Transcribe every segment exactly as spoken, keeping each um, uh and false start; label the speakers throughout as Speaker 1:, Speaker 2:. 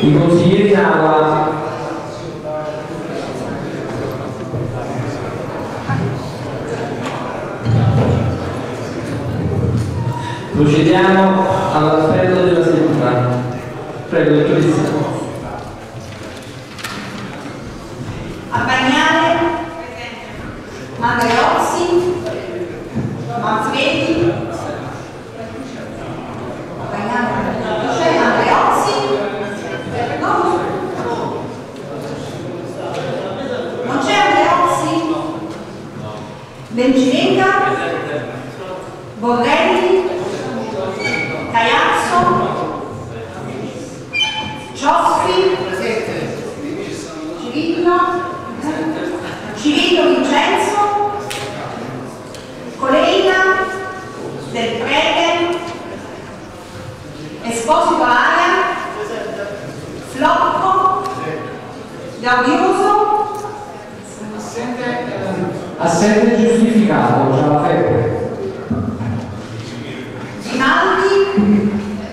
Speaker 1: I consiglieri in aula. Procediamo all'appello della seduta. Prego, dottoressa.
Speaker 2: Abbagnale, Andreozzi, Manfredi, Abbagnale, c'è Andreozzi? No? Non c'è Andreozzi? Bencivenga, Borrelli, Caiazzo, Ciosfi, Cirillo, Cirillo Vincenzo, Coleina, Del Prete, Esposito Aia, Flocco, Gaudioso,
Speaker 1: Assente giustificato, c'è la febbre.
Speaker 2: Rinaldi,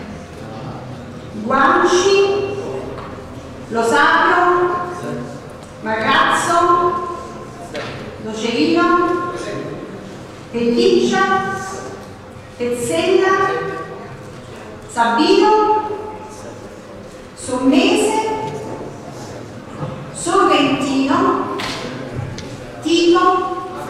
Speaker 2: Guanci, Lo Sapio, Marrazzo, Nocerino, Pelliccia, Pezzella, Sabino, Sommese, Sorrentino, Tito.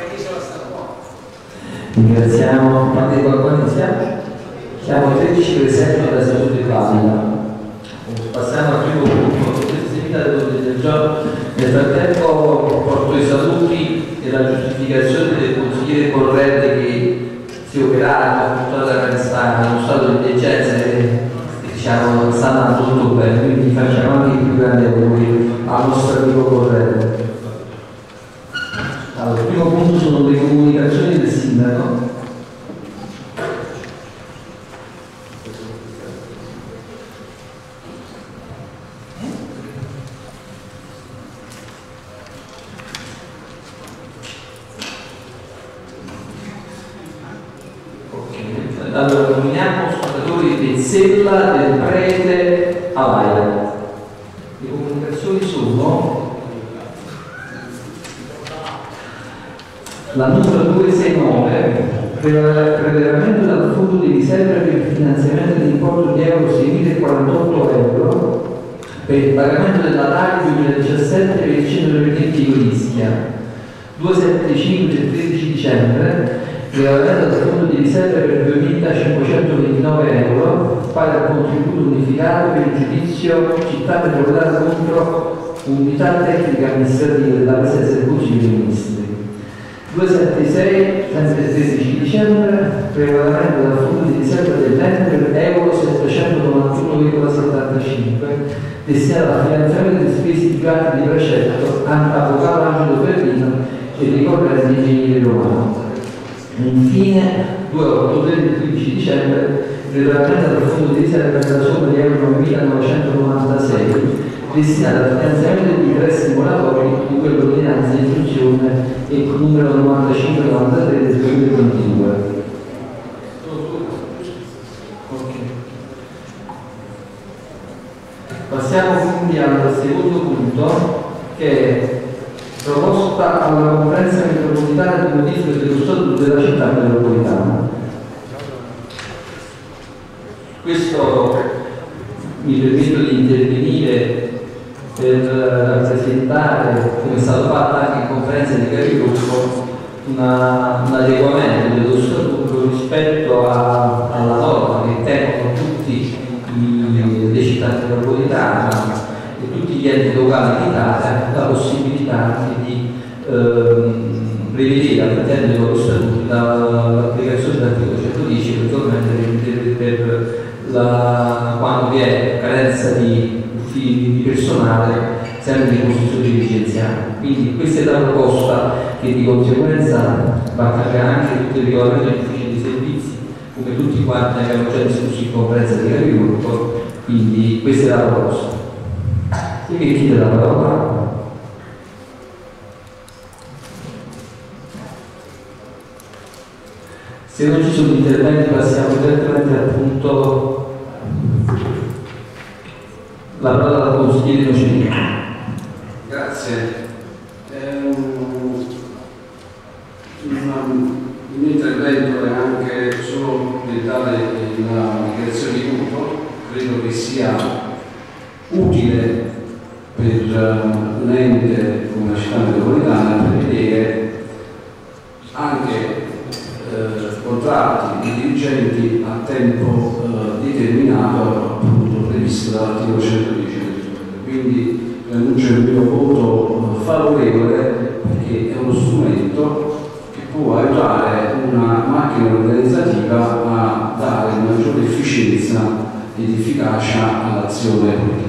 Speaker 1: Ringraziamo. Quanti qualcuno iniziamo? Siamo tredici presenti alla seduta di Paglia. Passiamo al primo punto, del giorno. Nel frattempo porto i saluti e la giustificazione del consigliere Corrente che si è operato tutta la restante in uno stato di degenza e diciamo sta andando tutto bene, quindi facciamo anche i più grandi auguri al nostro amico Corrente. Allora, il primo punto sono le comunicazioni del sindaco. Allora, nominiamo sfondatori di Pezzella, Del Prete, Avaia. Le comunicazioni sono la numero duecentosessantanove, prelevamento dal fondo di riserva per il finanziamento dell'importo di euro seimilaquarantotto euro per il pagamento della T A C duemiladiciassette per il centro rivendenti di Ischia. duecentosettantacinque del tredici dicembre, prelevamento dal fondo di riserva per duemilacinquecentoventinove euro, pari al contributo unificato per il giudizio città metropolitana contro unità tecnica amministrativa della presenza del Consiglio dei Ministri. duecentosettantasei, sempre il tredici dicembre, prelevamento dal fondo di riserva dell'ente per euro settecentonovantuno virgola settantacinque, destinato al finanziamento delle spese di atti di precetto avvocato Angelo Berlino e ricorrente ingegnere romano. Infine, due ottobre del quindici dicembre, prelevamento dal fondo di riserva per la somma di euro millenovecentonovantasei, destinato al finanziamento degli interessi moratori di quell'ordinanza di funzione e numero novantacinque novantatré del duemilaventidue. Okay. Passiamo quindi al secondo punto, che è proposta alla conferenza metropolitana di modifica dello statuto della città metropolitana. Questo mi permetto di intervenire per rappresentare, come è stato fatto anche in conferenza di capigruppo, una, un adeguamento dello statuto rispetto a, alla norma che tengono tutti i, le città metropolitane e tutti gli enti locali d'Italia la possibilità anche di ehm, prevedere all'interno dei loro statuti l'applicazione dell'articolo centodieci per, per la, quando vi è carenza di di personale sempre in posizione dirigenziale. Quindi questa è la proposta che di conseguenza va a cambiare anche tutto il regolamento degli uffici di servizi, come tutti quanti abbiamo già discusso in conferenza di capigruppo, quindi questa è la proposta. E che chiede la parola? Se non ci sono interventi passiamo direttamente al punto. La parola consigliere Nocini.
Speaker 3: Grazie. Um, il mio intervento è anche solo per dare la dichiarazione di voto. Credo che sia utile per uh, un ente come la città metropolitana prevedere anche eh, contratti di dirigenti a tempo eh, determinato, appunto previsto dall'articolo centodieci. Quindi annuncio il mio voto eh, favorevole, perché è uno strumento che può aiutare una macchina organizzativa a dare maggiore efficienza ed efficacia all'azione politica.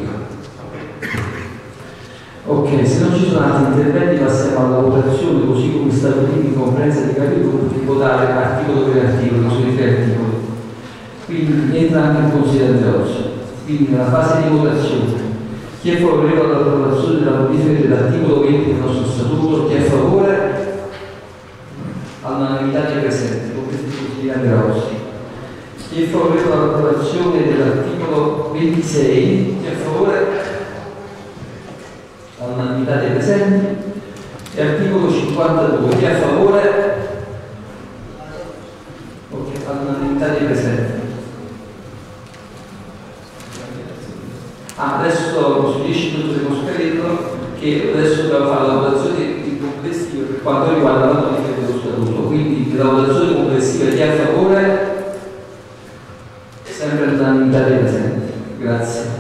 Speaker 1: Ok, se non ci sono altri interventi passiamo alla votazione, così come stabilito in conferenza di capigruppo, di votare articolo per articolo, sui tre articoli. Quindi entra anche il consigliere Andreozzi. Quindi nella fase di votazione, chi è favorevole all'approvazione della modifica dell'articolo venti del nostro statuto, chi è a favore? All'unanimità dei presenti, compreso il consigliere Andreozzi. Chi è favorevole all'approvazione dell'articolo ventisei, chi è a favore? All'unanimità dei presenti. E articolo cinquantadue, chi è a favore? Ok, all'unanimità dei presenti. Ah, adesso su dieci minuti devo scarirlo, che adesso dobbiamo fare la votazione di complessiva per quanto riguarda la modifica dello statuto. Quindi la votazione complessiva, chi è a favore? Sempre all'unanimità dei presenti. Grazie.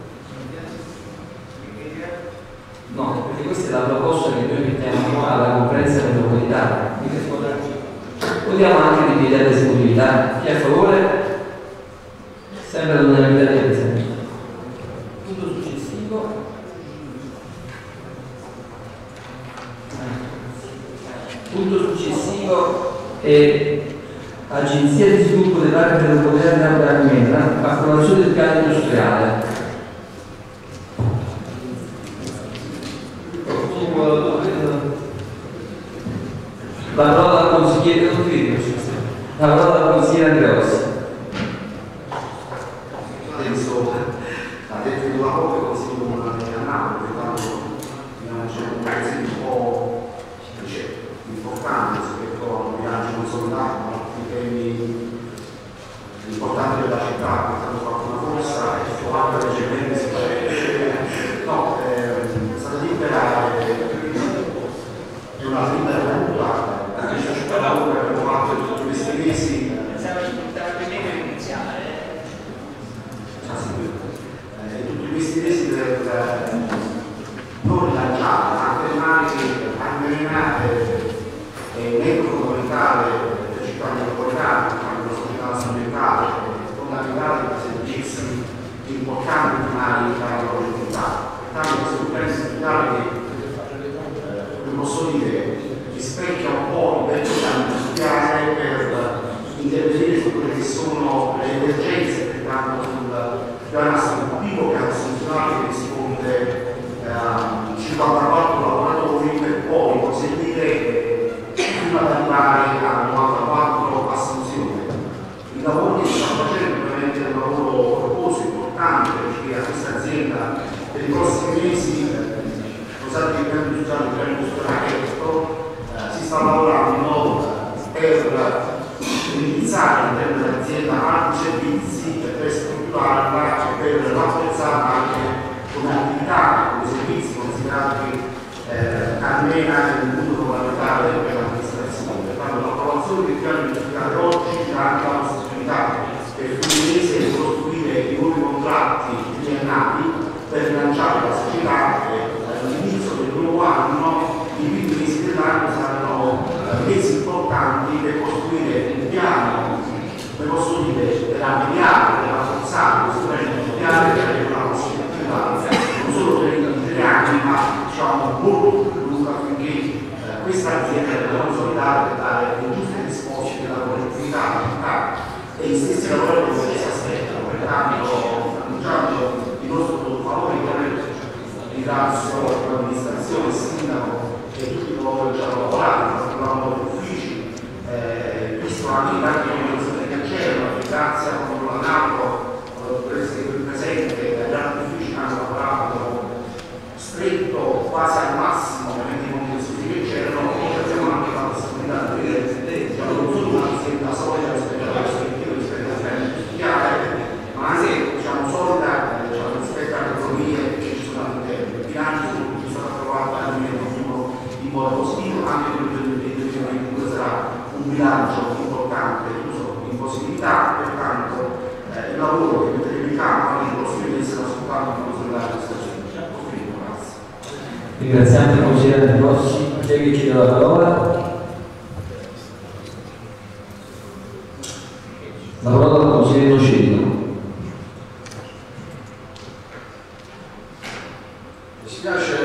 Speaker 1: No, perché questa è la proposta che noi mettiamo alla conferenza metropolitana. Votiamo anche di idea di esecutività. Chi è a favore? Sempre all'unanimità dei presenti. Punto successivo. Punto successivo è Agenzia di sviluppo dell'area metropolitana di Almena, approvazione del piano industriale. La parola al consigliere, non ti vedo, la parola al consigliere Andreozzi.
Speaker 4: Adesso ha detto una volta che consiglio comunale a Napoli, tanto c'è un consiglio un po' importante rispetto a un viaggio consolidato, altri temi importanti della città, che hanno fatto una corsa e ho anche recentemente si no, è stata libera è una libera culturale. Questa città lavora per fatto di tutti questi mesi. In tutti questi mesi per non rilanciare, ma affermare che allenare è membro fondamentale della città metropolitana, della società ambientale, fondamentale per servizi importanti primari per la collettività. Pertanto questo piano istituzionale che, come posso dire, rispecchia un po' il vecchio piano industriale per intervenire su quelle che sono le emergenze, pertanto sul piano assicurativo, piano istituzionale che risponde a cinquantaquattro lavoratori per poi proseguire fino ad arrivare a novantaquattro assunzioni. Il lavoro che si sta facendo è veramente un lavoro corposo, importante, perché a questa azienda per i prossimi mesi, scusate il piano industriale, il piano industriale si sta lavorando per iniziare all'interno dell'azienda altri servizi per strutturarla e per rafforzarla anche come attività, come servizi considerati eh, almeno nel punto fondamentale per l'amministrazione. Pertanto l'approvazione del piano industriale oggi dà anche la possibilità per Fluminense di costruire i nuovi contratti triennali per rilanciare la società e all'inizio del nuovo anno i primi mesi dell'anno saranno mesi importanti per costruire un piano, come posso dire, per avviare, per rafforzare questo piano industriale, per avere una prospettiva non solo per i tre anni, ma diciamo molto più lunga affinché eh, questa azienda deve consolidare per dare le giuste risposte della collettività e gli stessi lavoratori che si aspettano. Pertanto, annunciando il nostro voto favorevole, ringrazio l'amministrazione, il sindaco e tutti coloro che ci hanno lavorato, che hanno lavorato negli uffici, eh, visto anche tanti organizzazioni che c'erano, grazie a Contro la NATO, presente, agli altri uffici che hanno lavorato il lavoro che mettere in campo non lo si iniziano soltanto a consolidare questa gente. Ho finito, grazie.
Speaker 1: Ringraziamo il consigliere Rossi, chi è che chiede la parola? La parola al consigliere Nocello.
Speaker 3: Mi spiace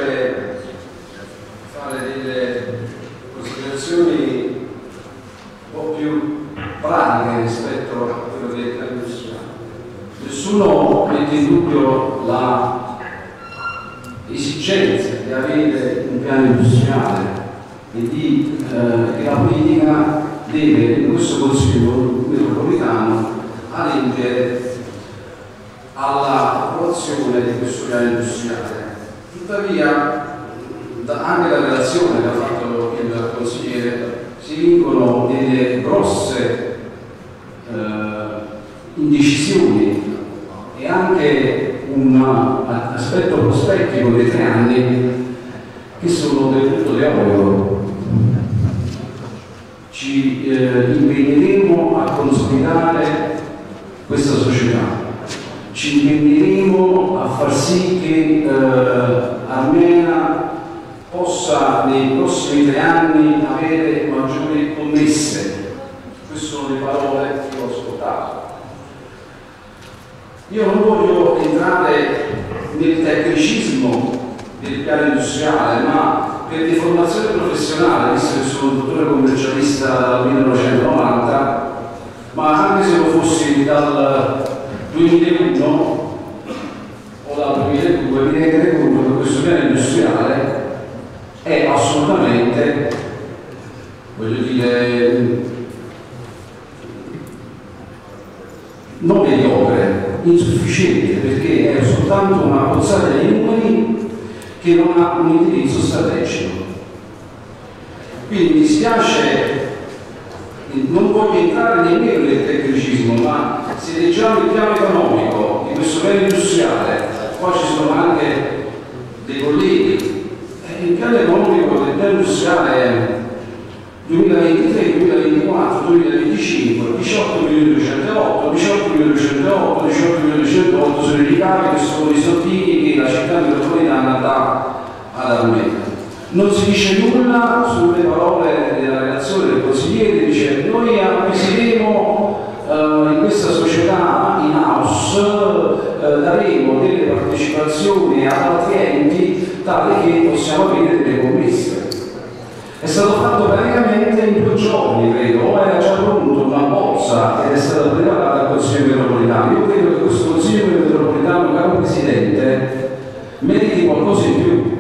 Speaker 3: fare delle considerazioni un po' più pratiche rispetto a quello dei piani industriali. Nessuno mette in dubbio la esigenza di avere un piano industriale e di, eh, che la politica deve in questo Consiglio metropolitano adempiere all'approvazione di questo piano industriale. Tuttavia, da, anche la relazione che ha fatto il consigliere si vincono delle grosse eh, indecisioni e anche un aspetto prospettico dei tre anni che sono del tutto teorico. Ci eh, impegneremo a consolidare questa società, ci impegneremo a far sì che eh, Armena possa nei prossimi tre anni avere maggiori commesse. Queste sono le parole che ho ascoltato. Io non voglio entrare nel tecnicismo del piano industriale, ma per deformazione professionale, visto che sono un dottore commercialista dal millenovecentonovanta, ma anche se lo fossi dal duemilauno o dal duemiladue, mi rendete conto che questo piano industriale è assolutamente, voglio dire, non mediocre, insufficiente, perché è soltanto una pozzata di numeri che non ha un indirizzo strategico. Quindi mi dispiace, non voglio entrare nemmeno nel tecnicismo, ma se leggiamo il piano economico di questo piano industriale, qua ci sono anche dei colleghi, il piano economico del piano industriale duemilaventitré, duemilaventiquattro, duemilaventicinque, diciotto milioni duecentootto, diciotto milioni duecentootto, diciotto milioni duecentootto sono i ricavi che sono i soldini che la città metropolitana dà ad Armena. Non si dice nulla sulle parole della relazione del consigliere, dice noi acquisiremo eh, in questa società in house, eh, daremo delle partecipazioni ad altri enti tale che possiamo avere delle commesse. È stato fatto praticamente in due giorni, credo, o era già pronto una bozza ed è stata preparata dal Consiglio metropolitano. Io credo che questo Consiglio metropolitano, caro Presidente, meriti qualcosa in più.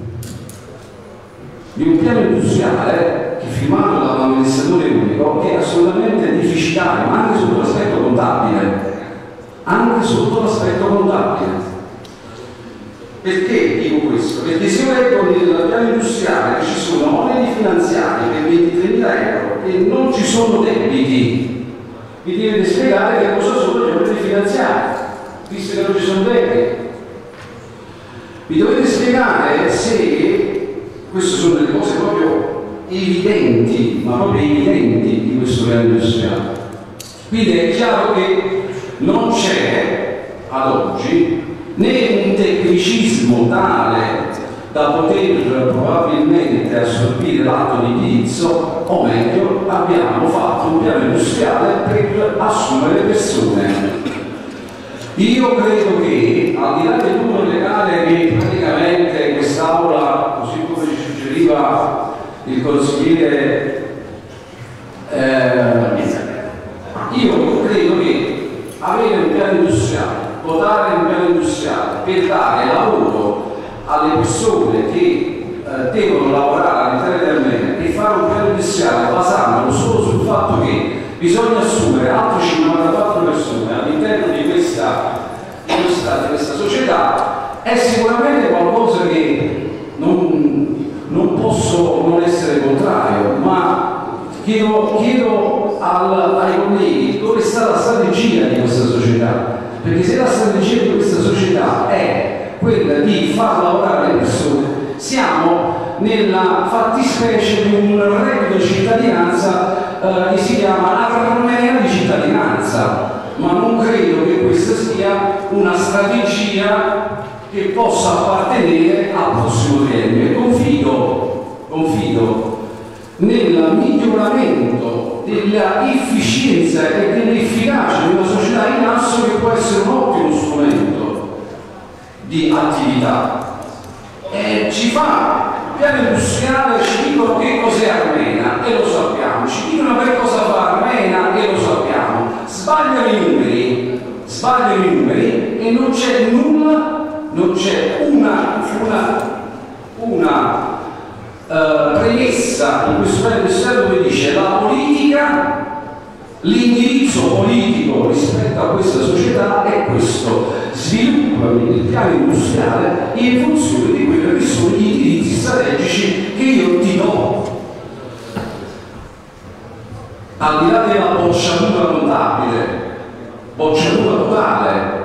Speaker 3: Di un piano industriale che firmato da un amministratore unico che è assolutamente deficitario, anche sotto l'aspetto contabile. Anche sotto l'aspetto contabile. Perché dico questo? Perché se io leggo nel piano industriale che ci sono oneri finanziari per ventitremila euro e non ci sono debiti, vi dovete spiegare che cosa sono gli oneri finanziari, visto che non ci sono debiti. Vi dovete spiegare se, queste sono delle cose proprio evidenti, ma proprio evidenti di questo piano industriale. Quindi è chiaro che non c'è ad oggi né un tecnicismo tale da poter probabilmente assorbire l'atto di indirizzo, o meglio, abbiamo fatto un piano industriale per assumere persone. Io credo che, al di là del numero legale che praticamente quest'Aula, così come ci suggeriva il consigliere, eh, io credo che avere un piano industriale, votare un piano industriale per dare lavoro alle persone che eh, devono lavorare all'interno di Armena e fare un piano industriale basandolo solo sul fatto che bisogna assumere altre cinquantaquattro persone all'interno di questa, di, questa, di questa società è sicuramente qualcosa che non, non posso non essere contrario, ma chiedo, chiedo al, ai colleghi dove sta la strategia di questa società. Perché se la strategia di questa società è quella di far lavorare le persone, siamo nella fattispecie di un reddito di cittadinanza eh, che si chiama Armena di cittadinanza. ma non credo che questa sia una strategia che possa appartenere al prossimo triennio. E confido, confido nel miglioramento della efficienza e dell'efficacia di una società in asso, che può essere un ottimo strumento di attività. E ci fa piano industriale, ci dicono che cos'è Armena e lo sappiamo, ci dicono che cosa fa Armena e lo sappiamo, sbagliano i numeri, sbagliano i numeri e non c'è nulla, non c'è una, una, una uh, premessa in questo piano industriale dove dice la politica, l'indirizzo politico rispetto a questa società è questo: sviluppa il piano industriale in funzione di quelli che sono gli indirizzi strategici che io ti do. Al di là della bocciatura contabile, bocciatura totale,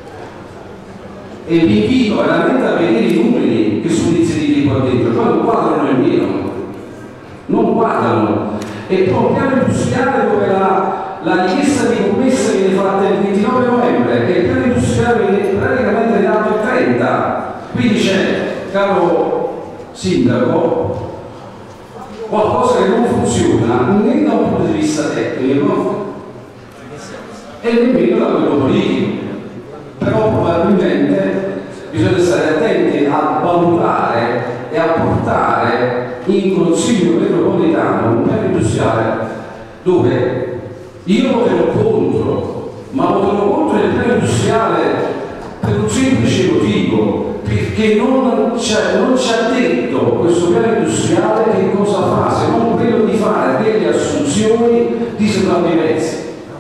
Speaker 3: e vi invito veramente a vedere i numeri che sono inseriti qua dentro, poi non quadrano nemmeno, non quadrano. E poi un piano industriale dove la, la richiesta di commessa viene fatta il ventinove novembre e il piano industriale viene praticamente dato il trenta. Quindi c'è, caro sindaco, qualcosa che non funziona né da un punto di vista tecnico e nemmeno da quello politico. Però probabilmente bisogna stare attenti a valutare e a portare in Consiglio metropolitano un piano industriale dove io voterò contro, ma voterò contro il piano industriale per un semplice motivo, perché non ci ha detto questo piano industriale che cosa fa, se non quello di fare delle assunzioni di sopravvivenza.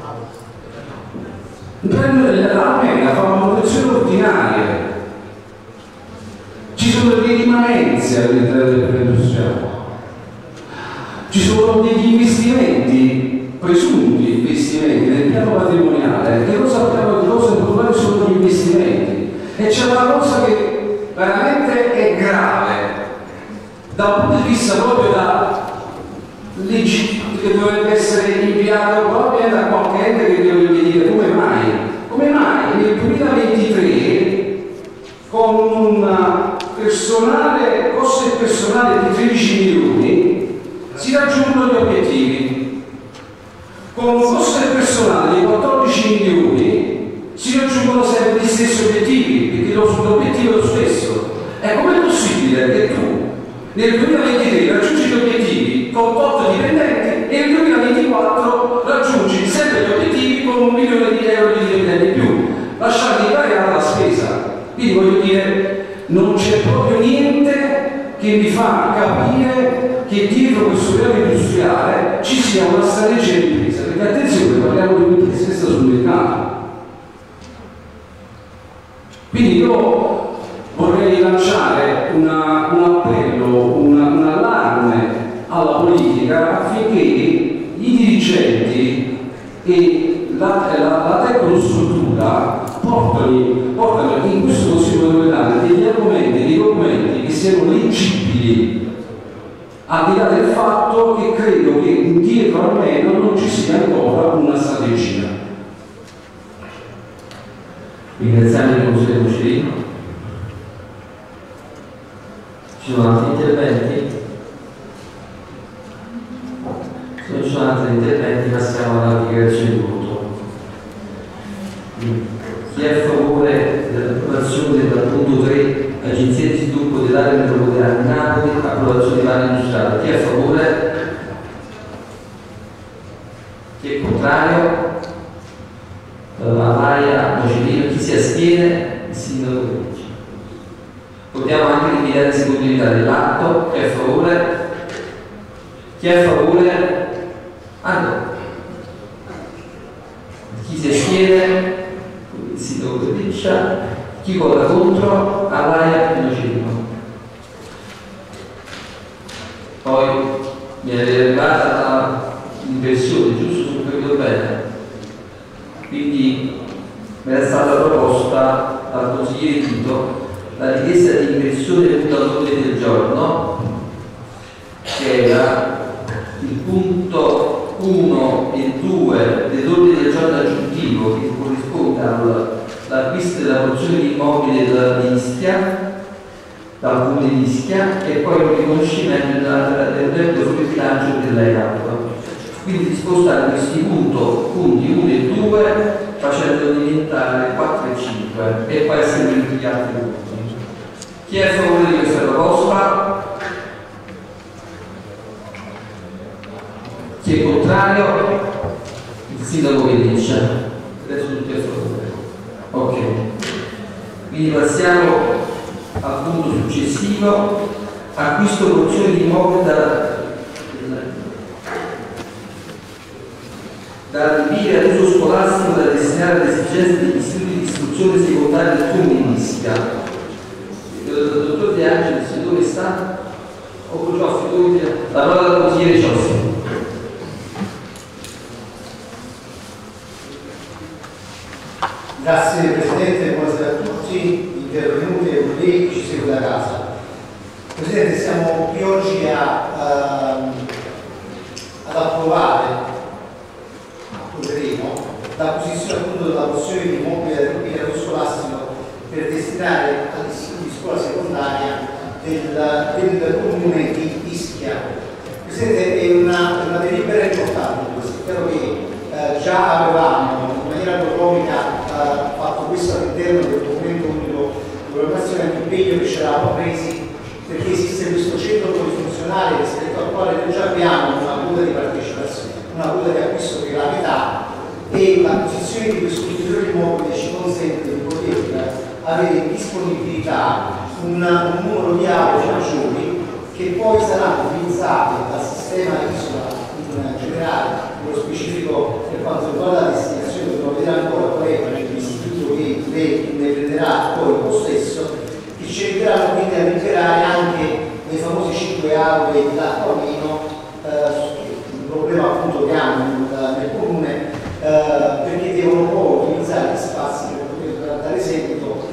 Speaker 3: L'Armena fa una manutenzione ordinaria, ci sono delle rimanenze all'interno del piano industriale, ci sono degli investimenti, presunti investimenti nel piano patrimoniale, che non sappiamo che cosa importante sono gli investimenti. E c'è una cosa che veramente è grave da un punto di vista proprio da legittimo, che dovrebbe essere inviato proprio da qualche ente che dovrebbe dire come mai, come mai nel duemilaventitré con un personale, costo del personale di tredici milioni si raggiungono gli obiettivi, con un costo del personale di quattordici milioni si raggiungono sempre gli stessi obiettivi, perché l'obiettivo è lo stesso. E com'è possibile che tu nel duemilaventitré raggiungi gli obiettivi con otto dipendenti e nel duemilaventiquattro raggiungi sempre gli obiettivi con un milione di euro di dipendenti in più, lasciando invariata la spesa? Quindi voglio dire, non c'è proprio niente che mi fa capire che dietro questo piano industriale ci sia una strategia di impresa, perché attenzione, parliamo di un'impresa che sta sul mercato. Quindi io vorrei lanciare una, un appello, una, un allarme alla politica affinché i dirigenti e la, la, la tecnostruttura portano, portano in questo Consiglio metropolitano degli argomenti, dei documenti che siano leggibili, al di là del fatto che credo che dietro almeno non ci sia ancora una strategia.
Speaker 1: Ringraziamo il Consiglio Mucilino. Ci sono altri interventi? Se non ci sono altri interventi passiamo alla dichiarazione di voto. Chi è a favore dell'approvazione del punto tre, Agenzia di Sviluppo dell'area metropolitana di Napoli, approvazione di piano industriale? Chi è a favore? Chi è contrario? Amaia, Mucilino. Chi si astiene? Il sindaco Perucci. Votiamo anche l'immediata eseguibilità dell'atto. Chi è a favore? Chi è a favore? Allora. Chi si astiene? Il sindaco Perucci. Chi vota contro? Amaia e Mucilino. Poi viene arrivata l'inversione, giusto? Sul capito bene. Quindi mi era stata proposta dal consigliere Tito la richiesta di inversione del punto all'ordine del giorno, che era il punto uno e due dell'ordine del giorno aggiuntivo che corrisponde all'acquisto della porzione di immobili di Ischia, dal comune di Ischia, e poi un riconoscimento del debito sul bilancio dell'E A P. Quindi dispostare questi punto, punti uno e due facendo diventare quattro e cinque e poi seguire gli altri punti. Chi è a favore di questa proposta? Chi è contrario? Il sindaco che dice. Adesso tutti a favore. Ok. Quindi passiamo al punto successivo. Acquisto porzioni di immobili da da adibire ad uso scolastico da destinare alle esigenze degli istituti di istruzione secondaria del comune di Ischia. Il dottor De Angelis, dove sta? O Cioffi, dove la parola del consigliere Cioffi.
Speaker 5: Grazie Presidente, buonasera a tutti, intervenuti e colleghi che ci seguono da casa. Presidente, siamo qui oggi a, uh, ad approvare l'acquisizione appunto della porzione di immobile del scolastico per destinare agli istituti di scuola secondaria del, del comune di Ischia. Presidente, è una, una delibera importante questa. È chiaro che eh, già avevamo in maniera autonomica eh, fatto questo all'interno del documento unico di programmazione dell'impegno che ci eravamo presi, perché esiste questo centro polifunzionale rispetto al quale noi già abbiamo una quota di partecipazione, una quota di acquisto per la metà, e l'acquisizione di questo ulteriore immobile ci consente di poter avere in disponibilità un, un numero di aule maggiori che poi saranno utilizzate dal sistema isola in generale, nello specifico per quanto riguarda la destinazione, dobbiamo vedere ancora qual è l'istituto che ne prenderà poi lo stesso, che ci aiuteranno quindi a liberare anche le famose cinque aule di Lacquamino, eh, un problema appunto che hanno nel, nel comune, Uh, perché devono poi utilizzare gli spazi per poter dare seguito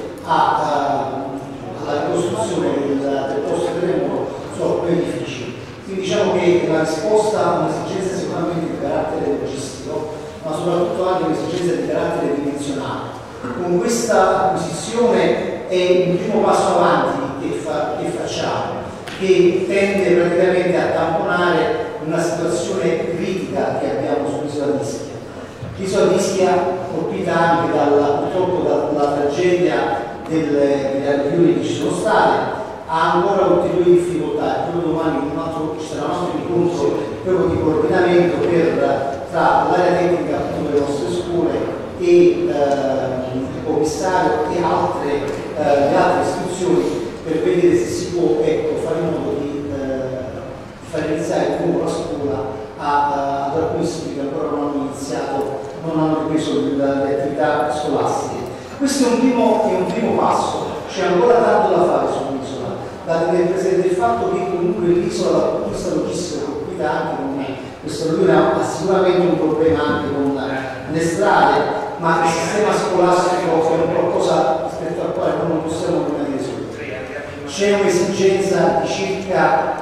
Speaker 5: a, uh, alla ricostruzione del, del posto terremoto su alcuni edifici. Quindi diciamo che la risposta a un'esigenza sicuramente di carattere logistico, ma soprattutto anche un'esigenza di carattere dimensionale. Con questa acquisizione è un primo passo avanti che, fa, che facciamo, che tende praticamente a tamponare una situazione critica che abbiamo sull'isola di Ischia. L'isola di Ischia, colpita anche dalla, purtroppo dalla tragedia delle, delle alluvioni che ci sono state, ha ancora ulteriori difficoltà. Proprio domani un altro, ci sarà un altro incontro proprio di coordinamento per, tra l'area tecnica appunto delle nostre scuole e eh, il commissario e altre, eh, le altre istituzioni, per vedere se si può ecco, fare in modo di eh, far iniziare di nuovo la scuola a, ad alcuni istituti che ancora non hanno iniziato, non hanno ripreso le, le attività scolastiche. Questo è un primo, è un primo passo, c'è ancora tanto da fare sull'isola, da tenere presente il fatto che comunque l'isola dal punto di vista logistico colpita anche con me, questo lui ha sicuramente un problema anche con le strade, ma il sistema scolastico è un qualcosa rispetto al quale non possiamo rimanere soli. C'è un'esigenza di circa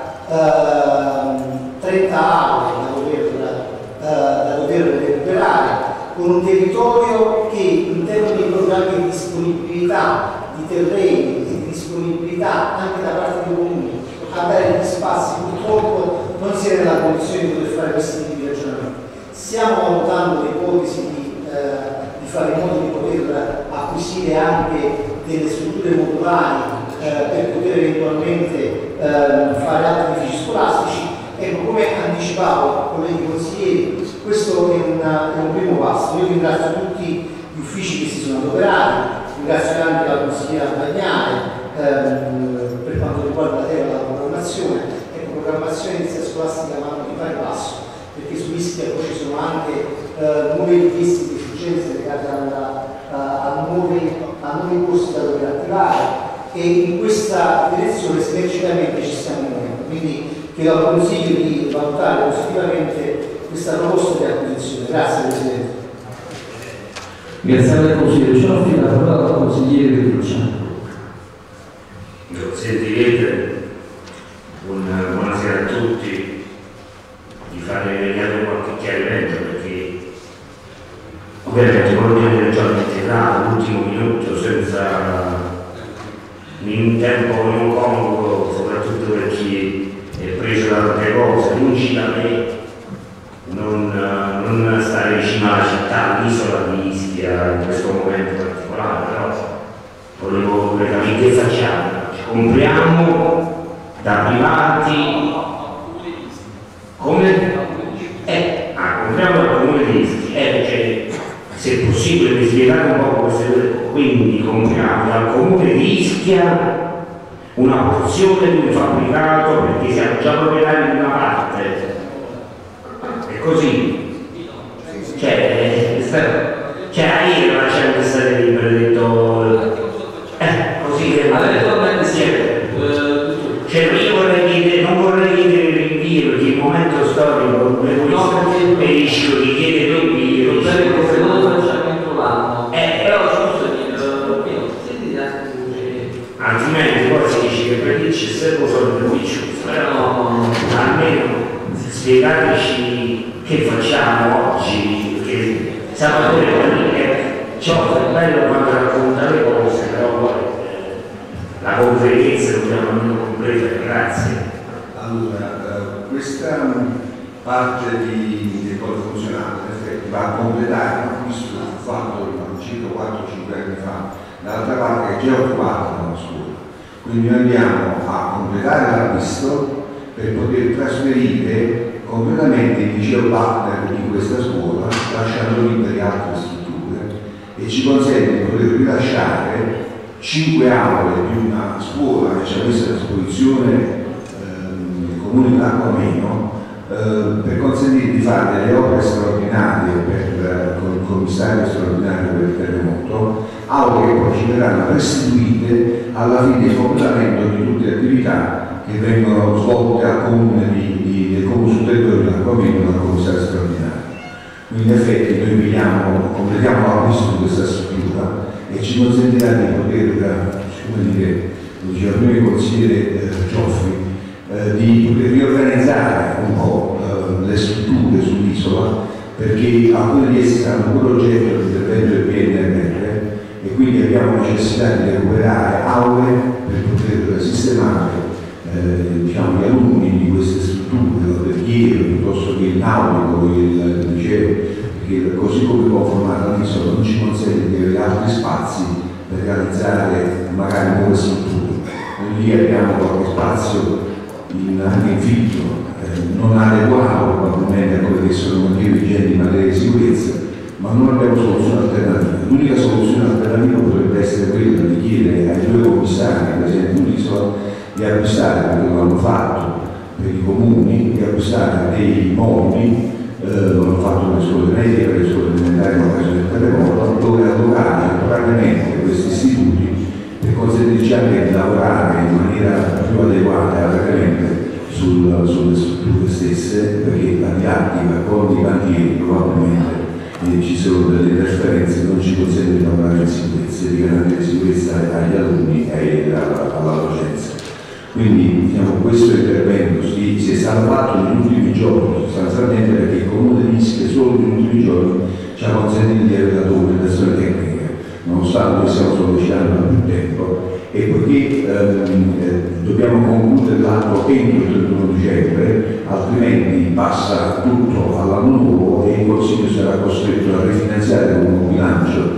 Speaker 5: uh, trenta aule da dover, uh, da dover recuperare, con un territorio che in termini di programmi di disponibilità di terreni e di disponibilità anche da parte dei comuni a dare degli spazi, purtroppo non si è nella condizione di poter fare questi tipi di ragionamenti. Stiamo valutando l'ipotesi di, eh, di fare in modo di poter acquisire anche delle strutture modulari eh, per poter eventualmente eh, fare altri edifici scolastici. Ecco, come anticipavo, colleghi consiglieri, questo è, una, è un primo passo. Io ringrazio tutti gli uffici che si sono adoperati, ringrazio anche la consigliera Bagnale ehm, per quanto riguarda la tema della programmazione. Ecco, programmazione inizia scolastica vanno di pari passo, perché su Ischia poi ci sono anche eh, nuove richieste di esigenze legate alla, a, a, nuovi, a nuovi corsi da dover attivare, e in questa direzione esercitamente ci stiamo muovendo. Quindi chiedo al Consiglio di valutare positivamente questa proposta di acquisizione. Grazie Presidente.
Speaker 1: Grazie al Consigliere Cioffi, la parola al Consigliere Petruccia.
Speaker 6: Presidente, buonasera a tutti. Di fare qualche chiarimento chiamato all'ultimo minuto senza in un tempo non congruo, soprattutto per chi è preso da altre cose, lungi da me non, non stare vicino alla città, all'isola di Ischia in questo momento particolare, però volevo capire che facciamo, ci compriamo da privati come? Eh, ah, compriamo dal comune di Ischia, eh, perché se è possibile mi spiegate un po' queste due. Quindi compriamo dal comune di Ischia una porzione di un fabbricato perché siamo già proprietari di una parte. È così. Cioè, cioè ieri la c'è questa delibera, detto eh, così che cioè io vorrei chiedere, non vorrei chiedere rinvio perché il momento storico e rischio di chiedere rinvio. Eh, però altrimenti poi si dice che per lì c'è sempre solo il picciuto, però almeno spiegateci che facciamo oggi, perché Salvatore è ciò che è bello quando racconta le cose, però poi eh, la conferenza dobbiamo almeno completare, grazie.
Speaker 7: Allora, questa parte di, di cose funzionali va a completare un acquisto fatto circa quattro cinque anni fa, dall'altra parte è già occupata dalla scuola. Quindi noi andiamo a completare l'acquisto per poter trasferire completamente il liceo partner di questa scuola, lasciando libere altre strutture, e ci consente di poter rilasciare cinque aule di una scuola che ci ha messo a disposizione ehm, il comune di Lacco eh, per consentire di fare delle opere straordinarie per, con il commissario straordinario per il terremoto, aule che poi ci verranno restituite alla fine del completamento di tutte le attività che vengono svolte al comune di, di, del comune sul territorio di Lacco dal commissario straordinario. Quindi in effetti noi vediamo, completiamo l'acquisto di questa struttura e ci consentirà di poter, come dire, lo diceva prima il consigliere eh, Gioffi, eh, di poter riorganizzare un po' eh, le strutture sull'isola, perché alcune di esse saranno pure oggetto dell'intervento del P N R R e quindi abbiamo necessità di recuperare aule per poter sistemare eh, diciamo, gli alunni di queste strutture, l'alberghiero piuttosto che il nautico, il, il liceo, perché così come conformata l'isola non ci consente di avere altri spazi per realizzare magari nuove strutture. Noi lì abbiamo qualche spazio in, anche in fitto, eh, non adeguato probabilmente a quelle che sono motivi vigenti in materia di sicurezza, ma non abbiamo soluzione alternativa. L'unica soluzione alternativa potrebbe essere quella di chiedere ai due commissari presenti sull'isola di acquistare, perché lo hanno fatto per i comuni, di acquistare dei mobili, eh, lo hanno fatto per le scuole medie, per le scuole elementari in occasione del terremoto, dove allocare temporaneamente questi istituti per consentirci anche di lavorare in maniera più adeguata e allargamente sul, sulle strutture stesse, perché la didattica con i cantieri probabilmente eh, ci sono delle interferenze che non ci consentono di lavorare in sicurezza e di garantire sicurezza agli alunni e alla, alla docenza. Quindi diciamo, questo intervento si, si è stato fatto negli ultimi giorni, sostanzialmente perché il comune di Ischia solo negli ultimi giorni ci ha consentito di avere la documentazione tecnica, nonostante noi stiamo sollecitando da più tempo, e poiché ehm, eh, dobbiamo concludere l'atto entro il trentuno dicembre, altrimenti passa tutto all'anno nuovo e il Consiglio sarà costretto a rifinanziare con un bilancio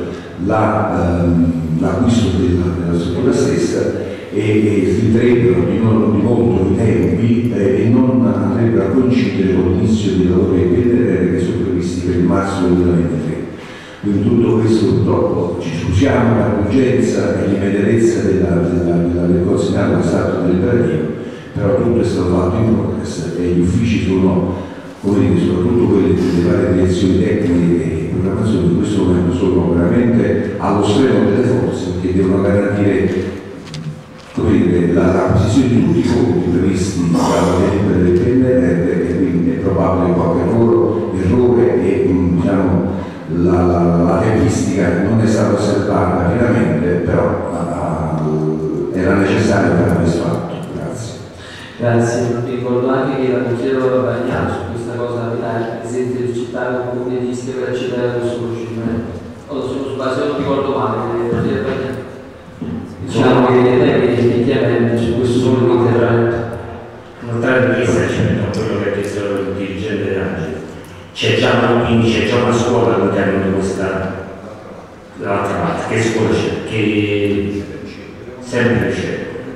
Speaker 7: l'acquisto la, ehm, della, della struttura stessa, e, e filtrerebbero di, non, di molto i tempi eh, e non andrebbero a coincidere con l'inizio dei lavori del P N R R che sono previsti per il marzo del duemilaventitré. Quindi tutto questo purtroppo ci scusiamo per l'urgenza e l'immediatezza del consegnato stato deliberativo, però tutto è stato fatto in progress e gli uffici sono, come dire, soprattutto quelli delle varie direzioni tecniche e programmazione in questo momento sono veramente allo stremo delle forze che devono garantire, come dire, la, la posizione di tutti i fondi previsti dalla delibera del P N R R, e quindi è probabile qualche errore, errore e diciamo, la, la, la tempistica non è stata osservata pienamente, però uh, era necessario per questo fatto. Grazie.
Speaker 1: Grazie. Ricordo anche che la consigliera Bagnano su questa cosa, il presidente del città del comune di Ischia per accedere al suo procedimento. se non ricordo male, diciamo che effettivamente su questo solo intervento.
Speaker 6: Un'altra richiesta rispetto a quello che ha chiesto il dirigente Raggi. C'è già una, quindi c'è già una scuola all'interno di questa dall'altra parte. Che scuola c'è? Che sempre c'è.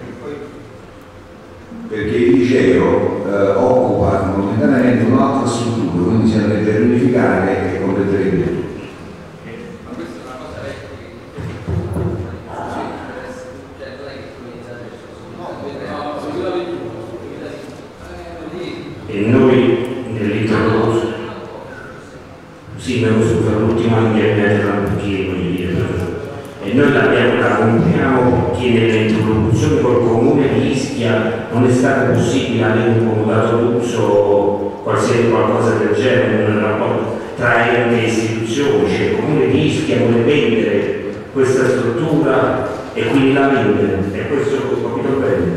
Speaker 7: Perché il liceo eh, occupa momentaneamente un'altra struttura, quindi si andrebbe a riunificare e completerebbe tutto.
Speaker 6: E noi nell'introduzione, sì, mi scusa, l'ultima intervento un pochino, voglio dire, e noi l'abbiamo, la compriamo perché nell'introduzione col comune di Ischia non è stato possibile avere un comodato d'uso, qualsiasi qualcosa del genere, un rapporto tra ente e istituzioni, cioè il comune di Ischia vuole vendere questa struttura e quindi la vende, e questo ho capito bene.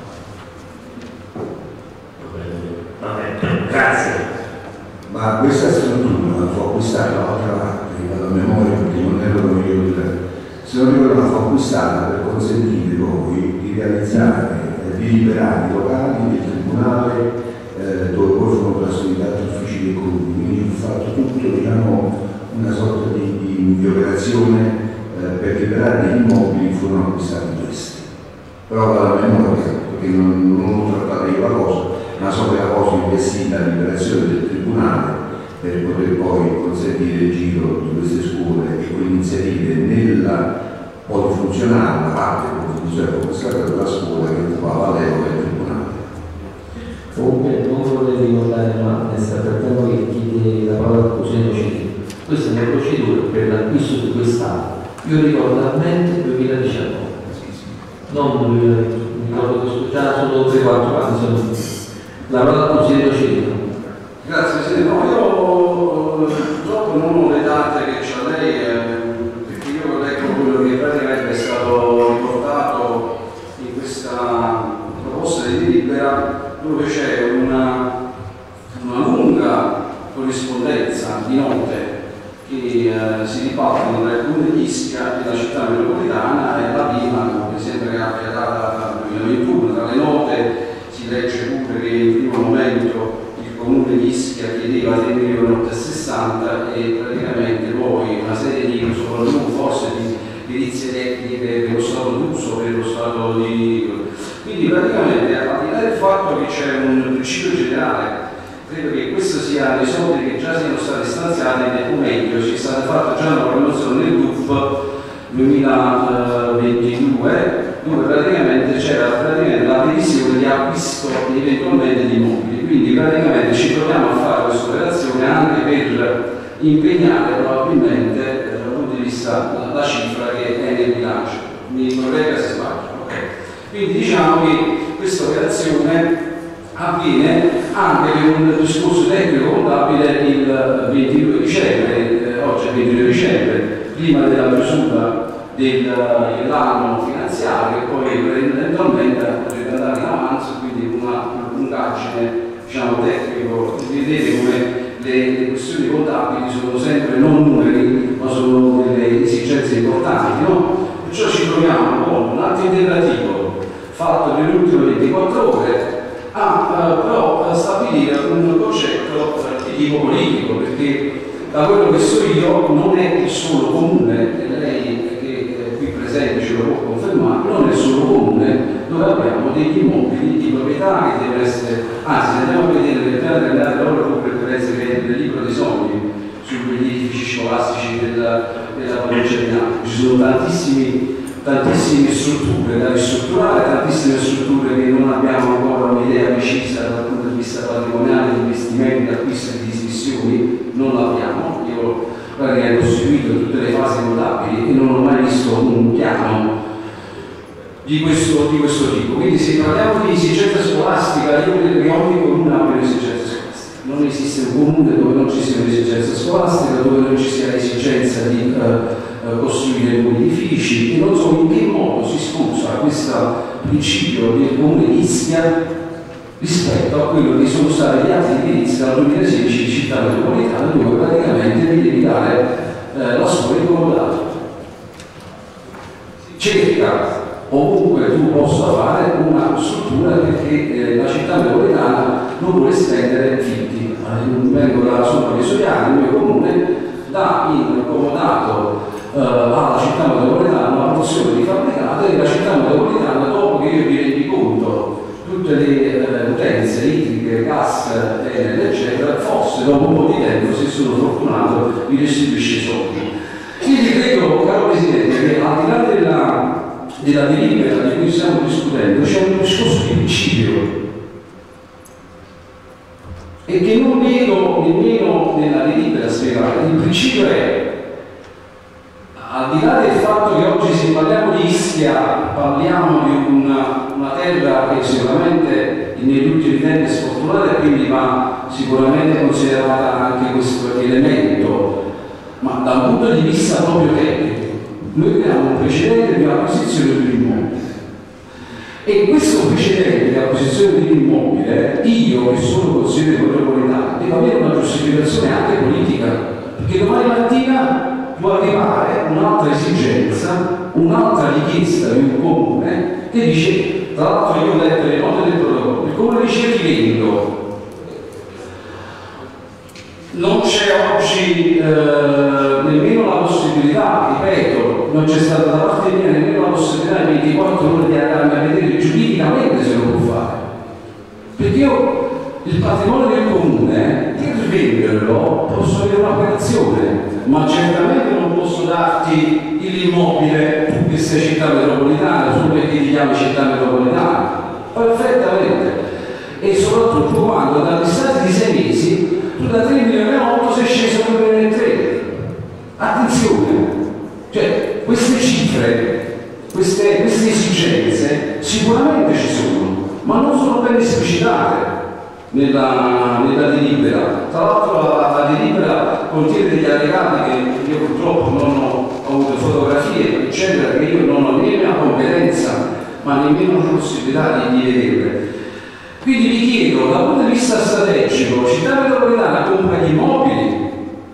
Speaker 6: Grazie.
Speaker 7: Ma questa struttura fu acquistata dall'altra parte, vado a memoria perché non ero da migliore, se non ricordo fu acquistata per consentire poi di realizzare, eh, di liberare i locali del tribunale eh, dove poi furono trasferiti altri uffici dei comuni, quindi fu fatto tutto, diciamo, una sorta di, di, di operazione eh, per liberare degli immobili che furono acquistati questi. Però vado a memoria perché non, non ho trattato io la cosa, ma so che la cosa investita alla liberazione del tribunale per poter poi consentire il giro di queste scuole e quindi inserire nella polifunzionale la parte polifunzionale della scuola che occupava l'epoca del tribunale.
Speaker 1: Comunque non vorrei ricordare, ma nel frattempo che chiede la parola al Consiglio, questa è una procedura per l'acquisto di quest'anno. Io ricordo a mente duemiladiciannove, non duemilaventi, mi ricordo che già sono tre quattro anni. Sono... La parola al Consiglio Civile.
Speaker 3: Grazie Presidente, no, io purtroppo non ho le date che c'ha lei, eh, perché io leggo quello che praticamente è stato riportato in questa proposta di delibera, dove c'è una, una lunga corrispondenza di note che eh, si ripartono tra il Comune di Ischia e la città metropolitana, e la prima, mi sembra che abbia data dal duemilaventuno, tra le note si legge pure che in primo momento il comune di Ischia chiedeva tre milioni e sessanta e praticamente poi una serie di, soprattutto forse di perizie tecniche dello stato d'uso per lo stato di... Quindi praticamente al di là del fatto che c'è un principio generale, credo che questo sia dei soldi che già siano stati stanziati nel momento, ci è stata fatta già una promozione nel D U F duemilaventidue, dove praticamente c'era praticamente la previsione di acquisto eventualmente di immobili, quindi praticamente ci troviamo a fare questa operazione anche per impegnare probabilmente eh, dal punto di vista la, la cifra che è nel bilancio. Mi corregga se sbaglio. Okay. Quindi diciamo che questa operazione avviene anche per un discorso tecnico contabile il ventidue dicembre, eh, oggi è il ventidue dicembre, prima della chiusura dell'anno finanziario, e poi eventualmente potrebbe andare in avanzo, quindi una lungaggine diciamo tecnico. Vedete come le, le questioni contabili sono sempre non numeri, ma sono delle esigenze importanti, no? Perciò ci troviamo con un atto integrativo fatto nelle ultime ventiquattro ore a uh, però a stabilire un concetto uh, di tipo politico, perché da quello che so io non è il solo comune, e lei presente ce lo può confermare, non è solo comune dove abbiamo degli immobili di proprietà che devono essere, anzi se andiamo a vedere nel piano di andare loro per essere che nel libro dei sogni sugli edifici scolastici della, della provincia di Napoli ci sono tantissimi, tantissime strutture da ristrutturare, tantissime strutture che non abbiamo ancora un'idea precisa dal punto di vista patrimoniale, di investimenti, di acquisto e di dismissioni, non l'abbiamo. Io praticamente ho seguito tutte le fasi contabili e non ho mai visto un piano di questo, di questo tipo. Quindi se parliamo di esigenza scolastica, io credo che ogni comune abbia un'esigenza scolastica. Non esiste un comune dove non ci sia un'esigenza scolastica, dove non ci sia l'esigenza di eh, costruire nuovi edifici, e non so in che modo si sposa questo principio del comune di Ischia rispetto a quello che sono stati gli atti indirizzi dal duemilasedici di città metropolitana, dove praticamente mi devi dare eh, la scuola di comodato. cerca ovunque tu possa fare una struttura perché eh, la città metropolitana non vuole estendere fitti. Eh, vengo dalla zona vesuvana, il mio comune dà in comodato eh, alla città metropolitana una porzione di fabbricate e la città metropolitana, dopo che io mi rendi conto tutte le eh, utenze idriche, gas, energia, eccetera, forse dopo un po' di tempo, se sono fortunato, mi restituisce i soldi. Quindi credo, caro Presidente, che al di là della della delibera di cui stiamo discutendo c'è un discorso di principio e che non vedo nemmeno nella delibera spiegata. Il principio è, al di là del fatto che oggi se parliamo di Ischia parliamo di una, una terra che sicuramente negli ultimi tempi è sfortunata e quindi va sicuramente considerata anche questo elemento, ma da un punto di vista proprio tecnico noi abbiamo un precedente di acquisizione di un immobile e questo precedente di acquisizione di un immobile, io che sono consigliere metropolitano, devo avere una giustificazione anche politica, perché domani mattina può arrivare un'altra esigenza, un'altra richiesta di un comune che dice, tra l'altro io ho letto le note del protocollo, il comune dice rivendo. Non c'è oggi eh, nemmeno la possibilità, ripeto, non c'è stata da parte mia nemmeno la possibilità in ventiquattro ore di andarmi a vedere giuridicamente se lo può fare. Perché io il patrimonio del comune, per venderlo, posso avere un'operazione, ma certamente non posso darti l'immobile che sei città metropolitana, solo perché ti chiami città metropolitana. Perfettamente. E soprattutto quando da distanza di sei mesi tu da tre milioni e otto sei sceso a due milioni e tre. Attenzione, cioè queste cifre, queste, queste esigenze sicuramente ci sono, ma non sono ben esplicitate nella, nella delibera. Tra l'altro la, la delibera contiene degli allegati che io purtroppo non ho, ho avuto fotografie, eccetera, che io non ho né la competenza ma nemmeno la possibilità di, di vederle. Quindi vi chiedo, dal punto di vista strategico, città metropolitana compra gli immobili?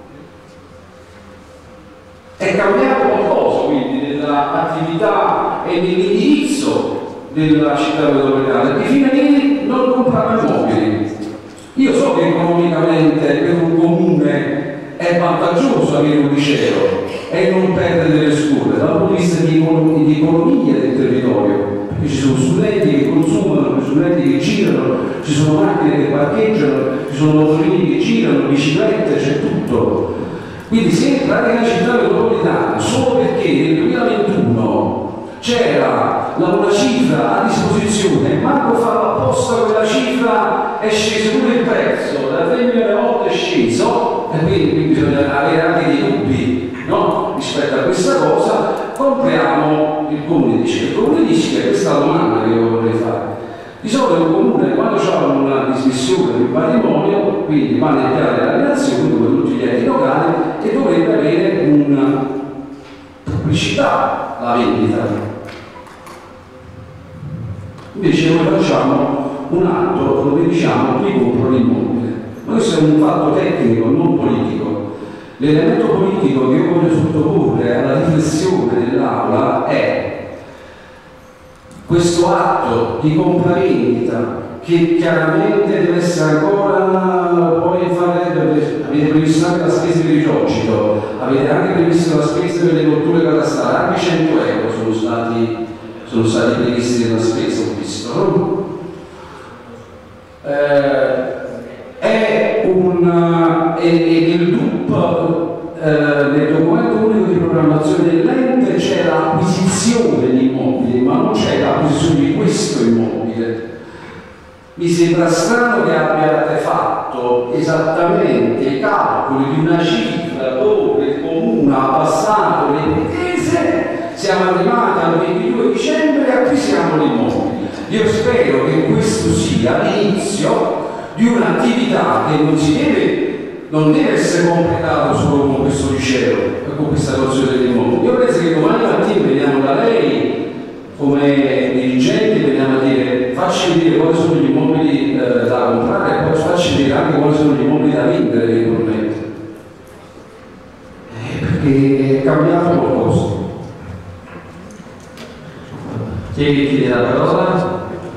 Speaker 3: È cambiato qualcosa quindi nell'attività e nell'indirizzo della città metropolitana, perché fino a ieri non comprava immobili. Io so che economicamente per un comune è vantaggioso avere un liceo e non perdere delle scuole, dal punto di vista di economia, di economia del territorio. Ci sono studenti che consumano, studenti che girano, ci sono macchine che parcheggiano, ci sono motorini che girano, biciclette, c'è tutto. Quindi se entrare nella città metropolitana solo perché nel duemilaventuno c'era una cifra a disposizione, manco farla apposta quella cifra, è sceso pure il prezzo, da tre milioni e otto è sceso, e quindi, quindi bisogna avere anche dei dubbi, no? Rispetto a questa cosa, compriamo il comune di Ischia. Il comune di Ischia, questa è la domanda che io vorrei fare. Di solito un comune quando c'è una dismissione di patrimonio, quindi va nel piano della relazione come tutti gli enti locali e dovrebbe avere una pubblicità la vendita. Invece noi facciamo un atto dove diciamo qui compro l'immobile. Ma questo è un fatto tecnico, non politico. L'elemento politico che io voglio sottoporre alla riflessione dell'Aula è questo atto di compravendita che chiaramente deve essere ancora, poi fare, avete previsto anche la spesa per il ricocito, avete anche previsto la spesa per le colture catastali, anche cento euro sono stati, sono stati previsti nella spesa, ho visto, no? Eh, è un e, e nel D U P, eh, nel documento unico di programmazione dell'ente c'è l'acquisizione di immobili, ma non c'è l'acquisizione di questo immobile. Mi sembra strano che abbiate fatto esattamente i calcoli di una cifra dove il comune ha passato le pretese, siamo arrivati al ventidue dicembre e acquisiamo l'immobile. Io spero che questo sia l'inizio di un'attività che non si deve, non deve essere completato solo con questo liceo e con questa attuazione dell'immobile. Io penso che domani mattina veniamo da lei come dirigenti, veniamo a dire facci vedere quali sono gli immobili eh, da comprare e poi facci vedere anche quali sono gli immobili da vendere eventualmente. Eh, perché è cambiato qualcosa.
Speaker 1: Chi è che chiede la parola?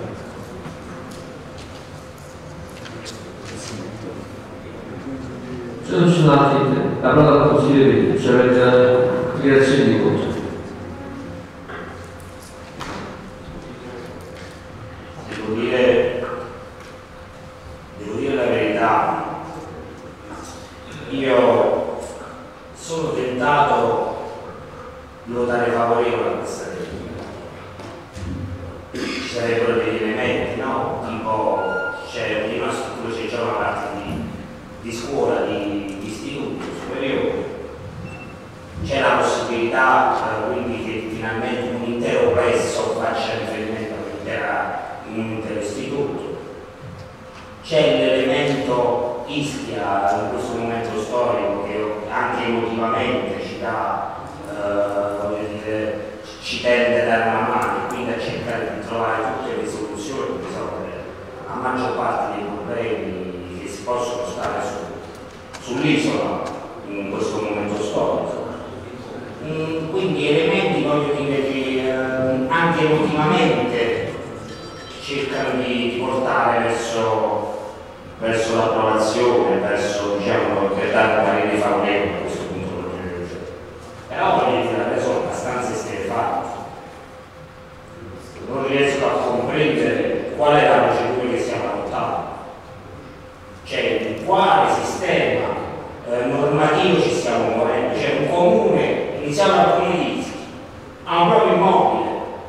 Speaker 1: Se non ci sono altri, la parola al consigliere, cioè avete dichiarazione di voto.
Speaker 6: Devo dire, devo dire la verità, io sono tentato di votare favorevole a questa legge. Ci sarebbero degli elementi, no? Tipo c'è una struttura, c'è già una parte di, di scuola, di, di istituto superiore, c'è la possibilità eh, quindi che finalmente un intero plesso faccia riferimento a un intero istituto, c'è l'elemento Ischia in questo momento storico che anche emotivamente ci dà, eh, voglio dire, ci tende a dare una mano e quindi a cercare di trovare tutte le soluzioni per risolvere la maggior parte dei problemi che si possono stare su, sull'isola in questo momento storico. Mm, quindi elementi, voglio dire, che eh, anche emotivamente cercano di, di portare verso, verso l'approvazione, verso, diciamo, per dare un parere favorevole a questo punto dell'ordine del giorno. Però voglio dire, la persona è abbastanza esterefatti. Non riesco a comprendere qual è la procedura che stiamo adottando, cioè in quale sistema eh, normativo ci stiamo muovendo. Cioè un comune, iniziamo dal comune di Ischia, ha un proprio immobile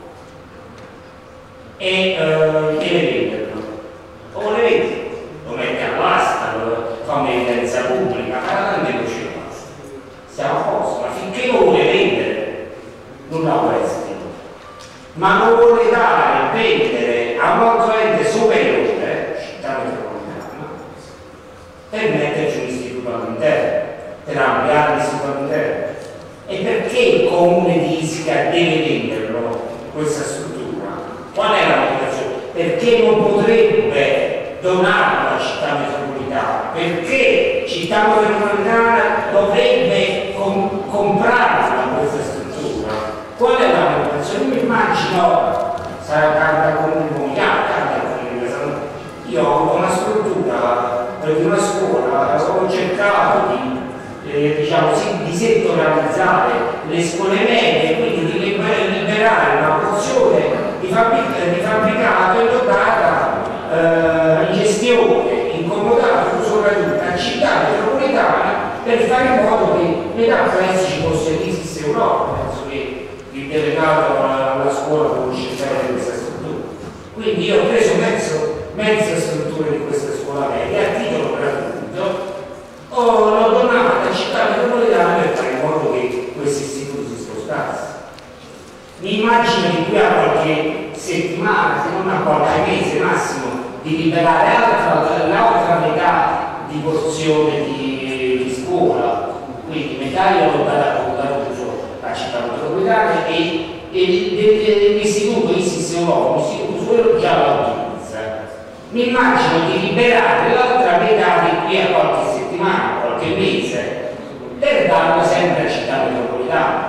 Speaker 6: e eh, deve venderlo, o vuole vendere, lo mette all'asta, lo fa un'evidenza pubblica, fa la grande luce e basta. Stiamo a posto, ma finché lo vuole vendere non ha questo, ma lo vuole dare, vendere a un altro ente superiore, città metropolitana, per metterci un istituto all'interno, per ampliare l'istituto all'interno. E perché il comune di Ischia deve venderlo questa struttura? Qual è la motivazione? Perché non potrebbe donarlo alla città metropolitana? Perché città metropolitana dovrebbe com comprarla questa struttura? Qual è la motivazione? Mi immagino, sarà canta come un canta come io ho una struttura di una scuola, ho cercato di Eh, diciamo, di settorializzare le scuole medie, quindi di liberare una porzione di, fabbric di fabbricato e dotata eh, in gestione, incomodata uso gratuito a città metropolitana per fare in modo che metà prezzi ci fosse l'Isis Europa. Penso che il delegato alla scuola conosce bene questa struttura. Quindi io ho preso mezzo, mezza struttura di questa scuola media a titolo gratuito. Oh, l'ho donata alla città metropolitana per fare in modo che questi istituti si spostassero. Mi immagino di qui a qualche settimana, se non a qualche mese massimo, di liberare l'altra metà di porzione di, di scuola, quindi metà io l'ho data da uso alla città metropolitana e, e l'istituto Isis Europa, l'istituto superiore già la utilizza. Mi immagino di liberare l'altra metà di qui a qualche settimana, qualche mese, per darla sempre a città metropolitana.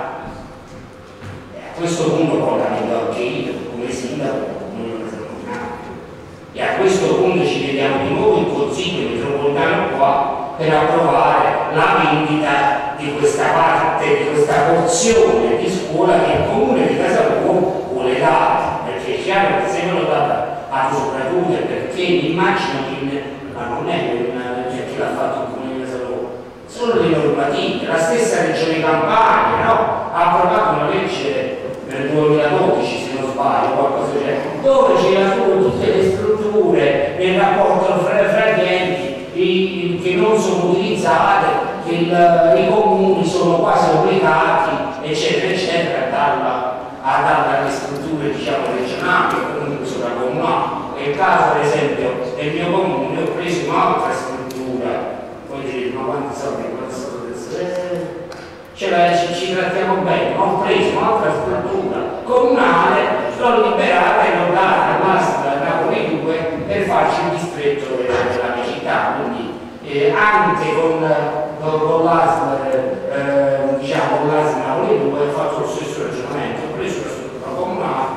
Speaker 6: E a questo punto poi la vedo anche io, come sindaco, come metropolitano. E a questo punto ci vediamo di nuovo in consiglio metropolitano qua per approvare la vendita di questa parte, di questa porzione di scuola che il comune di Casalbuono vuole dare, perché è chiaro che se me lo dà a soprattutto perché mi immagino che, ma non è perché l'ha fatto il comune di Casalbuono, sono le normative. La stessa regione Campania, no? Ha approvato una legge nel duemiladodici, se non sbaglio, qualcosa del genere, dove c'erano tutte le strutture nel rapporto fra, fra gli enti i, che non sono utilizzate, che il, i comuni sono quasi obbligati, eccetera, eccetera, a darla, a darla alle strutture, diciamo, regionali, o comunque sovracomunali. Nel caso, per esempio, del mio comune, ho preso un'altra struttura, poi dire, ma quanti soldi, quanti soldi adesso? Cioè, ci, ci trattiamo bene, ho preso un'altra struttura comunale, l'ho liberata e l'ho data all'A S L Napoli due per farci il distretto della mia città, quindi eh, anche con, con, con l'A S L eh, diciamo con l'A S L Napoli due ho fatto lo stesso ragionamento, ho preso la struttura comunale, ho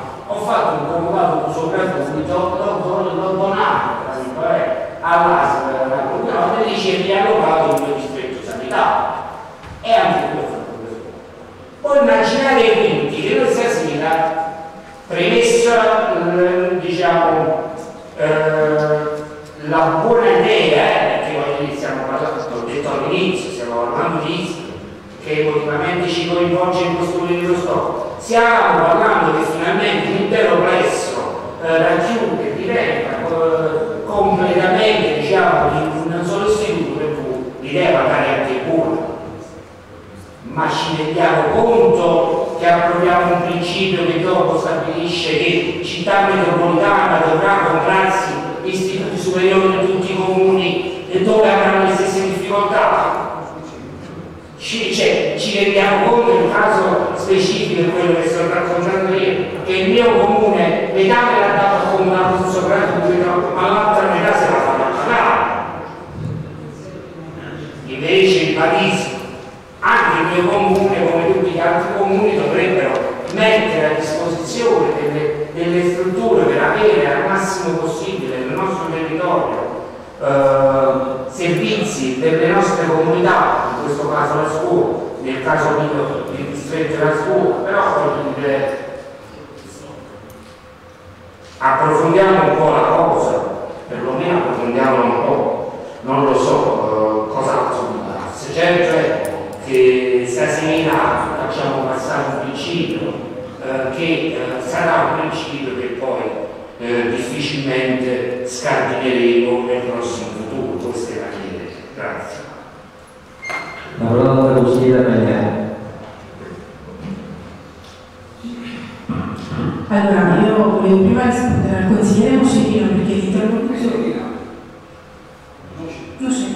Speaker 6: fatto un comodato sopra subito, l'ho donato all'A S L, la comunità, e dice mi ha allocato il mio distretto sanitario. E anche qui ho fatto questo. Puoi immaginare quindi che noi stasera, premessa, diciamo, eh, la buona idea, eh, perché voglio dire, stiamo parlando, l'ho detto all'inizio, stiamo parlando di Ischia, che emotivamente ci coinvolge in questo periodo storico. Stiamo parlando che finalmente l'intero plesso eh, raggiunge, diventa eh, completamente, diciamo, in un solo istituto, per cui l'idea magari anche buona, ma ci rendiamo conto che approviamo un principio che dopo stabilisce che città metropolitana dovrà comprarsi istituti superiori in tutti i comuni e dove avranno le stesse difficoltà. Ci, cioè, ci rendiamo conto in un caso specifico, quello che sto raccontando io, che il mio comune metà me l'ha dato a comunale sul soprannumero, ma l'altra metà se la fa pagare. Invece ribadisco, anche il mio comune, come tutti gli altri comuni, dovrebbero mettere a disposizione delle, delle strutture per avere al massimo possibile nel nostro territorio eh, servizi delle nostre comunità, in questo caso la scuola, nel caso mio il distretto è la scuola, però voglio dire, approfondiamo un po' la cosa, perlomeno approfondiamo un po', non lo so eh, cos'altro mi passa. Certo è che stasera facciamo passare un principio eh, che eh, sarà un principio che poi eh, difficilmente scardineremo nel prossimo futuro, queste maniere. Grazie.
Speaker 1: La parola alla consigliera Magliani.
Speaker 8: Allora, io volevo prima rispondere al consigliere Moscerino perché l'interlocuzione non c'è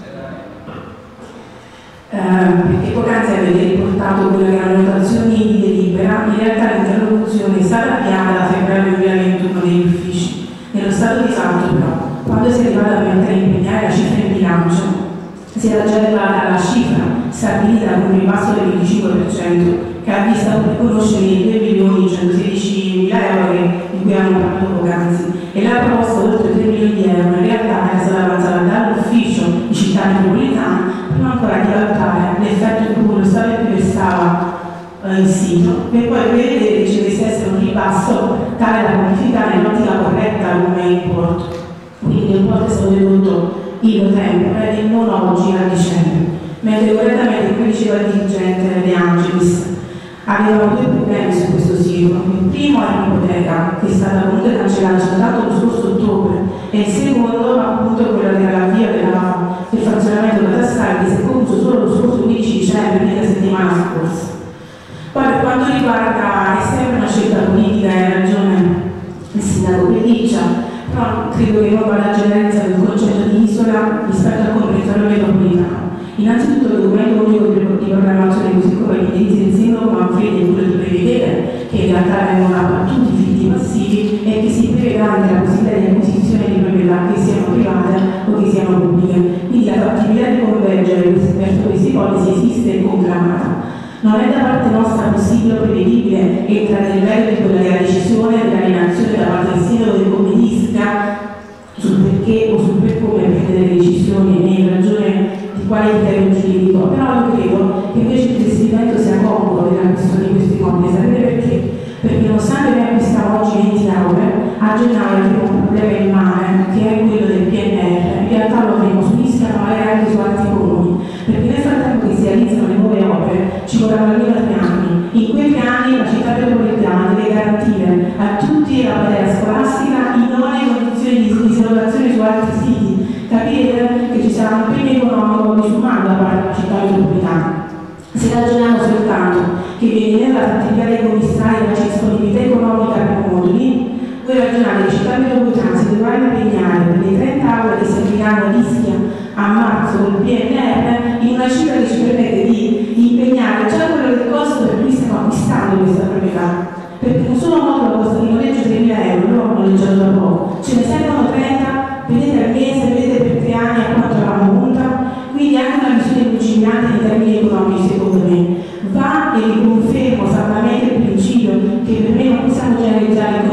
Speaker 8: Uh, perché poc'anzi avete riportato quelle che erano notazioni di delibera, in realtà l'interlocuzione è stata avviata da febbraio duemilaventuno negli uffici. Nello stato di salto però, quando si è arrivata a mettere a impegnare la cifra in bilancio, si era già arrivata alla cifra stabilita con un ribasso del venticinque per cento che ha visto riconoscere i due milioni centosedicimila euro di cui hanno parlato poc'anzi, e la proposta oltre tre milioni di euro in realtà era stata avanzata dall'ufficio di città metropolitana prima ancora di valutare l'effetto in cui lo Stato più stava eh, in sito, per poi prevedere che ci dovesse essere un ribasso tale da quantificare in ottica corretta come importo. Quindi l'importo è stato dedotto in novembre e non oggi a dicembre, mentre correttamente come diceva il dirigente De Angelis avevamo due problemi su questo sito. Il primo è l'ipoteca, che è stata comunque cancellata soltanto lo scorso ottobre, e il secondo appunto quello che era l'avvio del funzionamento catastale, che si è concluso solo lo scorso quindici dicembre, quindi la settimana scorsa. Poi per quanto riguarda, è sempre una scelta politica, hai ragione il sindaco Pelliccia, però credo che non vada a generalizzare il concetto di isola rispetto al comprensorio metropolitano. Innanzitutto il documento unico di programmazione, così come gli indirizzi del sindaco Manfredi, è quello di prevedere che in realtà vengono abbattuti i filitti passivi e che si prevede anche la possibilità di acquisizione di proprietà che siano private o che siano pubbliche. Quindi la fattibilità di convergere verso queste ipotesi esiste e conclamata. Non è da parte nostra possibile o prevedibile entrare nel merito della decisione dell'alienazione da parte del sindaco del comune di Ischia sul perché o sul per come prendere le decisioni e in ragione di quale criterio giuridico, però io credo che invece il testimento sia congruo della questione di questi immobili. Sapete perché? Perché nonostante noi acquistiamo oggi venti lauree, a gennaio avremo un problema in mare che è quello del P N R, in realtà lo avremo su Ischia ma magari anche su altri comuni, perché nel frattempo che si realizzano le nuove opere ci vorranno almeno tre anni. In quei tre anni la città metropolitana deve garantire a tutti la materia scolastica in idonee condizioni di dislocazione su altri siti. Capire che ci sarà un impegno economico disumano da parte della città metropolitana. Se ragioniamo soltanto che viene nella fattibilità dei commissari la disponibilità economica per moduli, voi ragionate che città metropolitana si dovrà impegnare per le trenta aule che serviranno a Ischia a marzo col P N R in una cifra che ci permette di impegnare già quello del costo per cui stiamo acquistando questa proprietà. Perché un solo modulo costa di noleggio tremila euro, non ho noleggiato da poco, ce ne servono trenta, vedete al mese, vedete per tre anni a quanto la monta, quindi anche una visione lungimirante in termini economici secondo me. Va e riconfermo saldamente il principio che per me non possiamo generalizzare il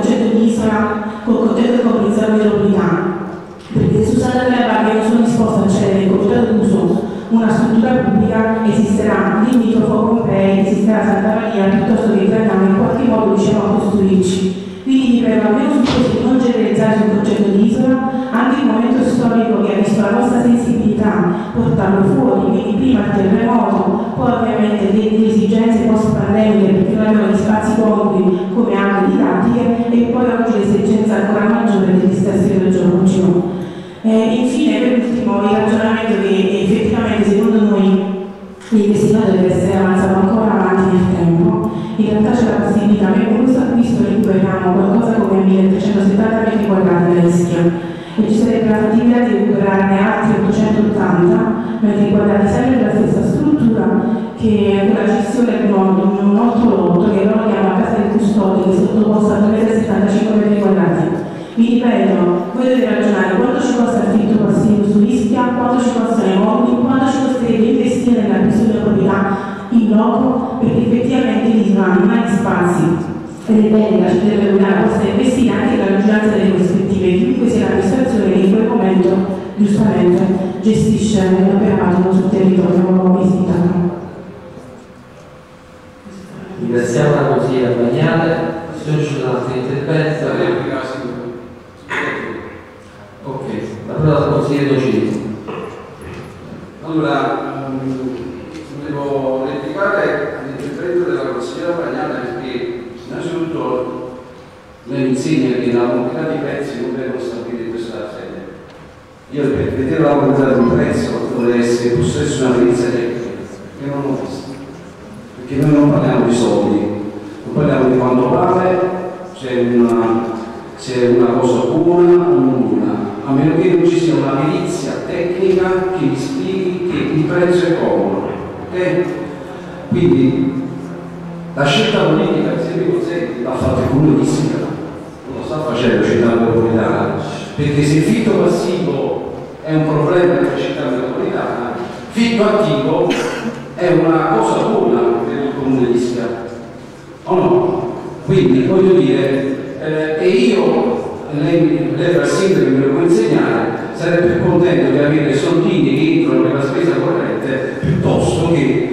Speaker 8: metropolitana. Perché se usate le varie non sono disposte a cedere in comitato d'uso una struttura pubblica, esisterà limitrofo Pompei, esisterà Santa Maria, piuttosto che Traiano in qualche modo riusciamo a costruirci. Quindi vi prego almeno su questo di non generalizzare sul concetto di isola, anche il momento storico che ha visto la vostra sensibilità portarlo fuori, quindi prima il terremoto, poi ovviamente delle esigenze post-pandemiche perché noi abbiamo gli spazi congrui come anche didattiche e poi oggi l'esigenza ancora maggiore degli stessi regioni. Eh, infine, per ultimo, il ragionamento che effettivamente secondo noi l'investimento deve essere avanzato ancora avanti nel tempo. In realtà c'è la possibilità, noi con questo acquisto recuperiamo qualcosa come milletrecentosettanta metri quadrati da Ischia e ci sarebbe la possibilità di recuperarne altri ottocentottanta metri quadrati sempre della stessa struttura che è quella gestione di un otto lotto che noi chiamiamo la casa del custode, che è sottoposta a duecentosettantacinque metri quadrati. Vi ripeto, voi dovete ragionare quanto ci costa il fitto passivo su Ischia, quanto ci costano i mobili, quanto ci costerebbe investire nell'acquisto di proprietà in loco, perché effettivamente l'isola non ha gli spazi ed è bene che la città metropolitana possa investire anche nella vigilanza delle prospettive, chiunque sia l'amministrazione che in quel momento giustamente gestisce l'operato sul territorio visitato.
Speaker 1: Ringraziamo la consigliera Bagnale, se non ci sono altri interventi. Ok, la parola al consigliere Docini.
Speaker 3: Allora, volevo replicare all'intervento della consigliera Bagnale perché innanzitutto lei insegna che la quantità di prezzi non vengono stabiliti in questa sede. Io per vedere la quantità di un prezzo deve essere possesso una perizia tecnica, che non ho visto. Perché noi non parliamo di soldi, non parliamo di quanto vale, c'è una, c'è una cosa buona o non buona. A meno che non ci sia una perizia tecnica che mi spieghi che il prezzo è comodo, ok? Quindi la scelta politica, se mi consente, l'ha fatta il Comune di Ischia, non lo sta facendo la città metropolitana, perché se il fitto passivo è un problema per la città metropolitana, fitto attivo è una cosa buona per il Comune di Ischia, o no? Quindi voglio dire, eh, e io lei, lei fa il sindaco che me lo può insegnare, sarebbe contento di avere soldini che entrano per la spesa corrente piuttosto che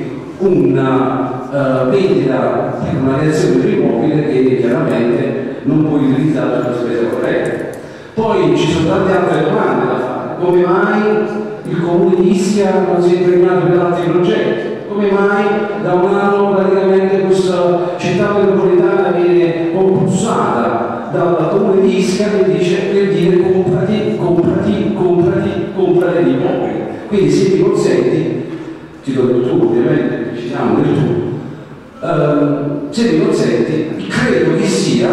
Speaker 3: una uh, vendita, una reazione per immobile che chiaramente non puoi utilizzare per la spesa corrente. Poi ci sono tante altre domande da fare. Come mai il Comune di Ischia non si è impegnato per altri progetti? Come mai da un anno praticamente questa città metropolitana viene compulsata dal Comune di Ischia che dice per dire comprati, comprati, comprati, comprati gli immobili. Quindi se mi consenti, ti do il tu ovviamente, ci siamo del tu, uh, se mi consenti, credo che sia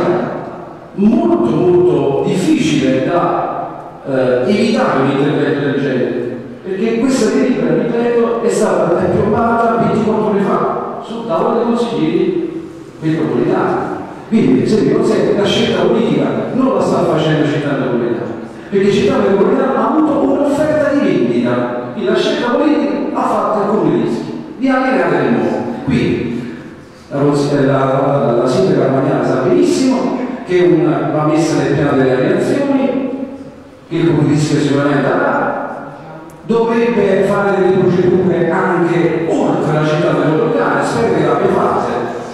Speaker 3: molto molto difficile da uh, evitare un intervento del genere. Perché questa delibera, ripeto, è stata approvata ventiquattro ore fa sul tavolo dei consiglieri metropolitani. Quindi, se mi consente, la scelta politica non la sta facendo Città Metropolitana, perché Città Metropolitana ha avuto un'offerta di vendita e la scelta politica ha fatto il Comune di Ischia di allenare il nuovo. Quindi, la, la, la, la sindaca Bagnale sa benissimo che una, va messa nel piano delle alienazioni, che il Comune di Ischia sicuramente avrà. Dovrebbe fare delle procedure anche oltre la città metropolitana, spero che l'abbia fatta,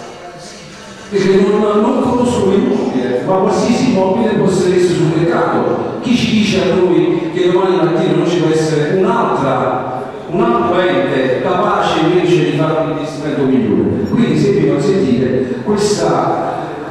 Speaker 3: perché non, non conosco l'immobile, ma qualsiasi immobile può essere messo sul mercato. Chi ci dice a noi che domani mattina non ci può essere un'altra, un altro ente capace invece di fare un investimento migliore? Quindi, se mi consentite, questa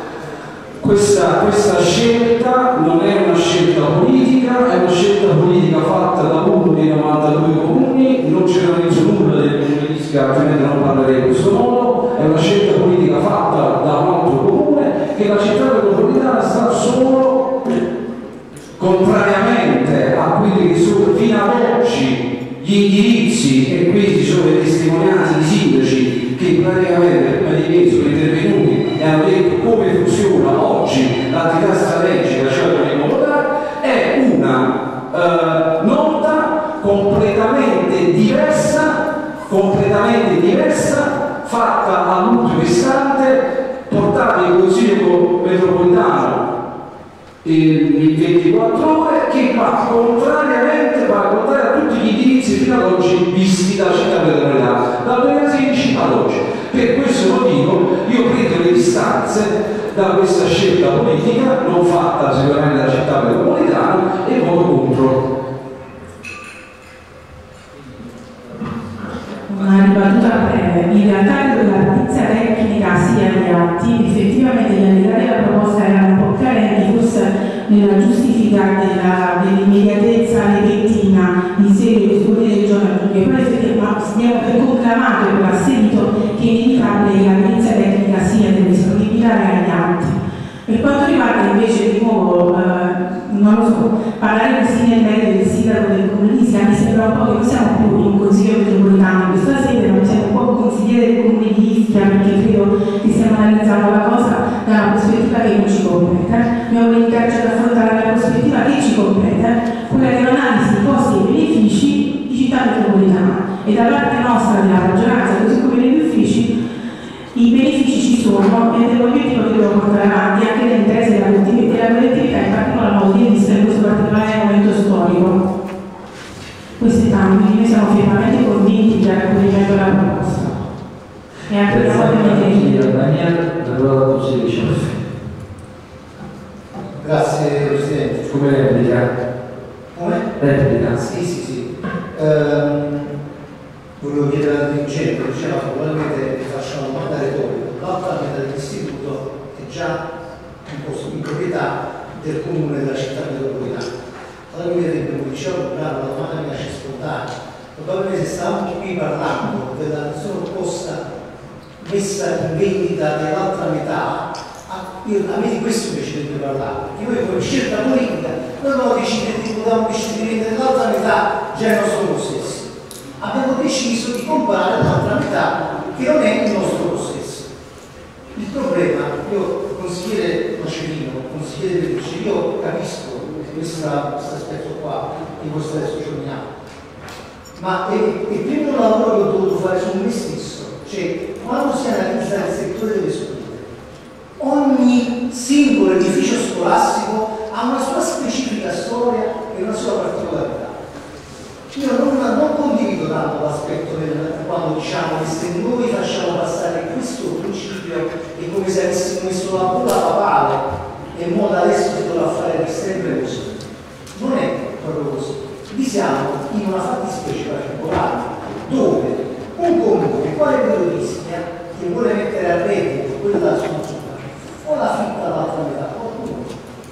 Speaker 3: Questa, questa scelta non è una scelta politica, è una scelta politica fatta da uno dei novantadue comuni, non c'è realizzo nulla del Comune di Ischia, altrimenti non parlerei in questo modo, è una scelta politica fatta da un altro comune che la città metropolitana sta solo, contrariamente a quelli che sono fino ad oggi gli indirizzi, e questi sono le testimonianze di sindaci che praticamente prima di me sono intervenuti e hanno detto come funziona oggi l'attività strategica, cioè l'immobiliare, è una eh, nota completamente diversa, completamente diversa, fatta all'ultimo istante, portata in Consiglio metropolitano il, il venti
Speaker 1: di quattro ore che va contrariamente, va contrario a tutti gli indirizzi fino ad oggi visti dalla città metropolitana, dal duemilasedici ad oggi. Per questo motivo io prendo le distanze da questa scelta politica non fatta sicuramente dalla città metropolitana e voto contro.
Speaker 8: Una ribattuta breve. In realtà la notizia tecnica sia agli atti, effettivamente gli alleati della proposta erano un po' carenti, forse nella giustifica della, dell'immediatezza repettina in seguito ai studi del giorno, che poi abbiamo per conclamato e per asserito che è inevitabile che la notizia tecnica sia disponibile agli atti. Per quanto riguarda invece di nuovo, eh, non lo so, parlare così nel merito del sindaco del comune di Ischia mi sembra un po' che non siamo più in consiglio metropolitano in questa sede, ma siamo un po' consigliere del comune di Ischia, perché credo che stiamo analizzando la cosa da una prospettiva che non ci compete. Abbiamo l'iniziato ad affrontare la prospettiva che ci compete, quella che è un'analisi di costi e benefici di città metropolitana. E da parte nostra, della maggioranza, così come negli uffici, i benefici ci sono ed è l'obiettivo che dobbiamo portare avanti anche nell'interesse della collettività, in particolar modo di vista in questo particolare momento storico. Questo è tanto, quindi noi siamo firmemente convinti del raccoglimento della proposta. E anche
Speaker 1: Grazie, Daniele, la parola al consigliere.
Speaker 5: Grazie Presidente.
Speaker 1: Come replica?
Speaker 5: Come?
Speaker 1: Replica.
Speaker 5: Sì, sì, sì. Ehm, volevo chiedere al dirigente, diceva probabilmente facciamo mandare retorica. L'altra metà dell'istituto è già un posto in proprietà del comune della città metropolitana. Allora mi vedete, come dicevo, la domanda mi lascia spontanea. Probabilmente stavamo qui parlando della persona opposta messa in vendita dell'altra metà. Io, a me di questo mi piacerebbe parlare, perché noi come scelta politica non abbiamo deciso di vendere l'altra metà già il nostro possesso. Abbiamo deciso di comprare l'altra metà che non è il nostro possesso. Il problema, io consigliere Nocerino, consigliere Pellicci, io capisco questo aspetto qua di questo adesso giorniamo, ma è il primo lavoro che ho dovuto fare su me stesso, cioè quando si analizza il settore delle scuole, ogni singolo edificio scolastico ha una sua specifica storia e una sua particolarità. Io non, non condivido tanto l'aspetto del quando diciamo che se noi facciamo passare questo principio è come se avessimo messo la bulla papale e in modo adesso si dovrà fare per sempre così. Non è proprio così. Lì siamo in una fattispecie particolare dove un comune, quale quello di Ischia, che vuole mettere a reddito quella struttura, o la fitta all'altra metà a qualcuno,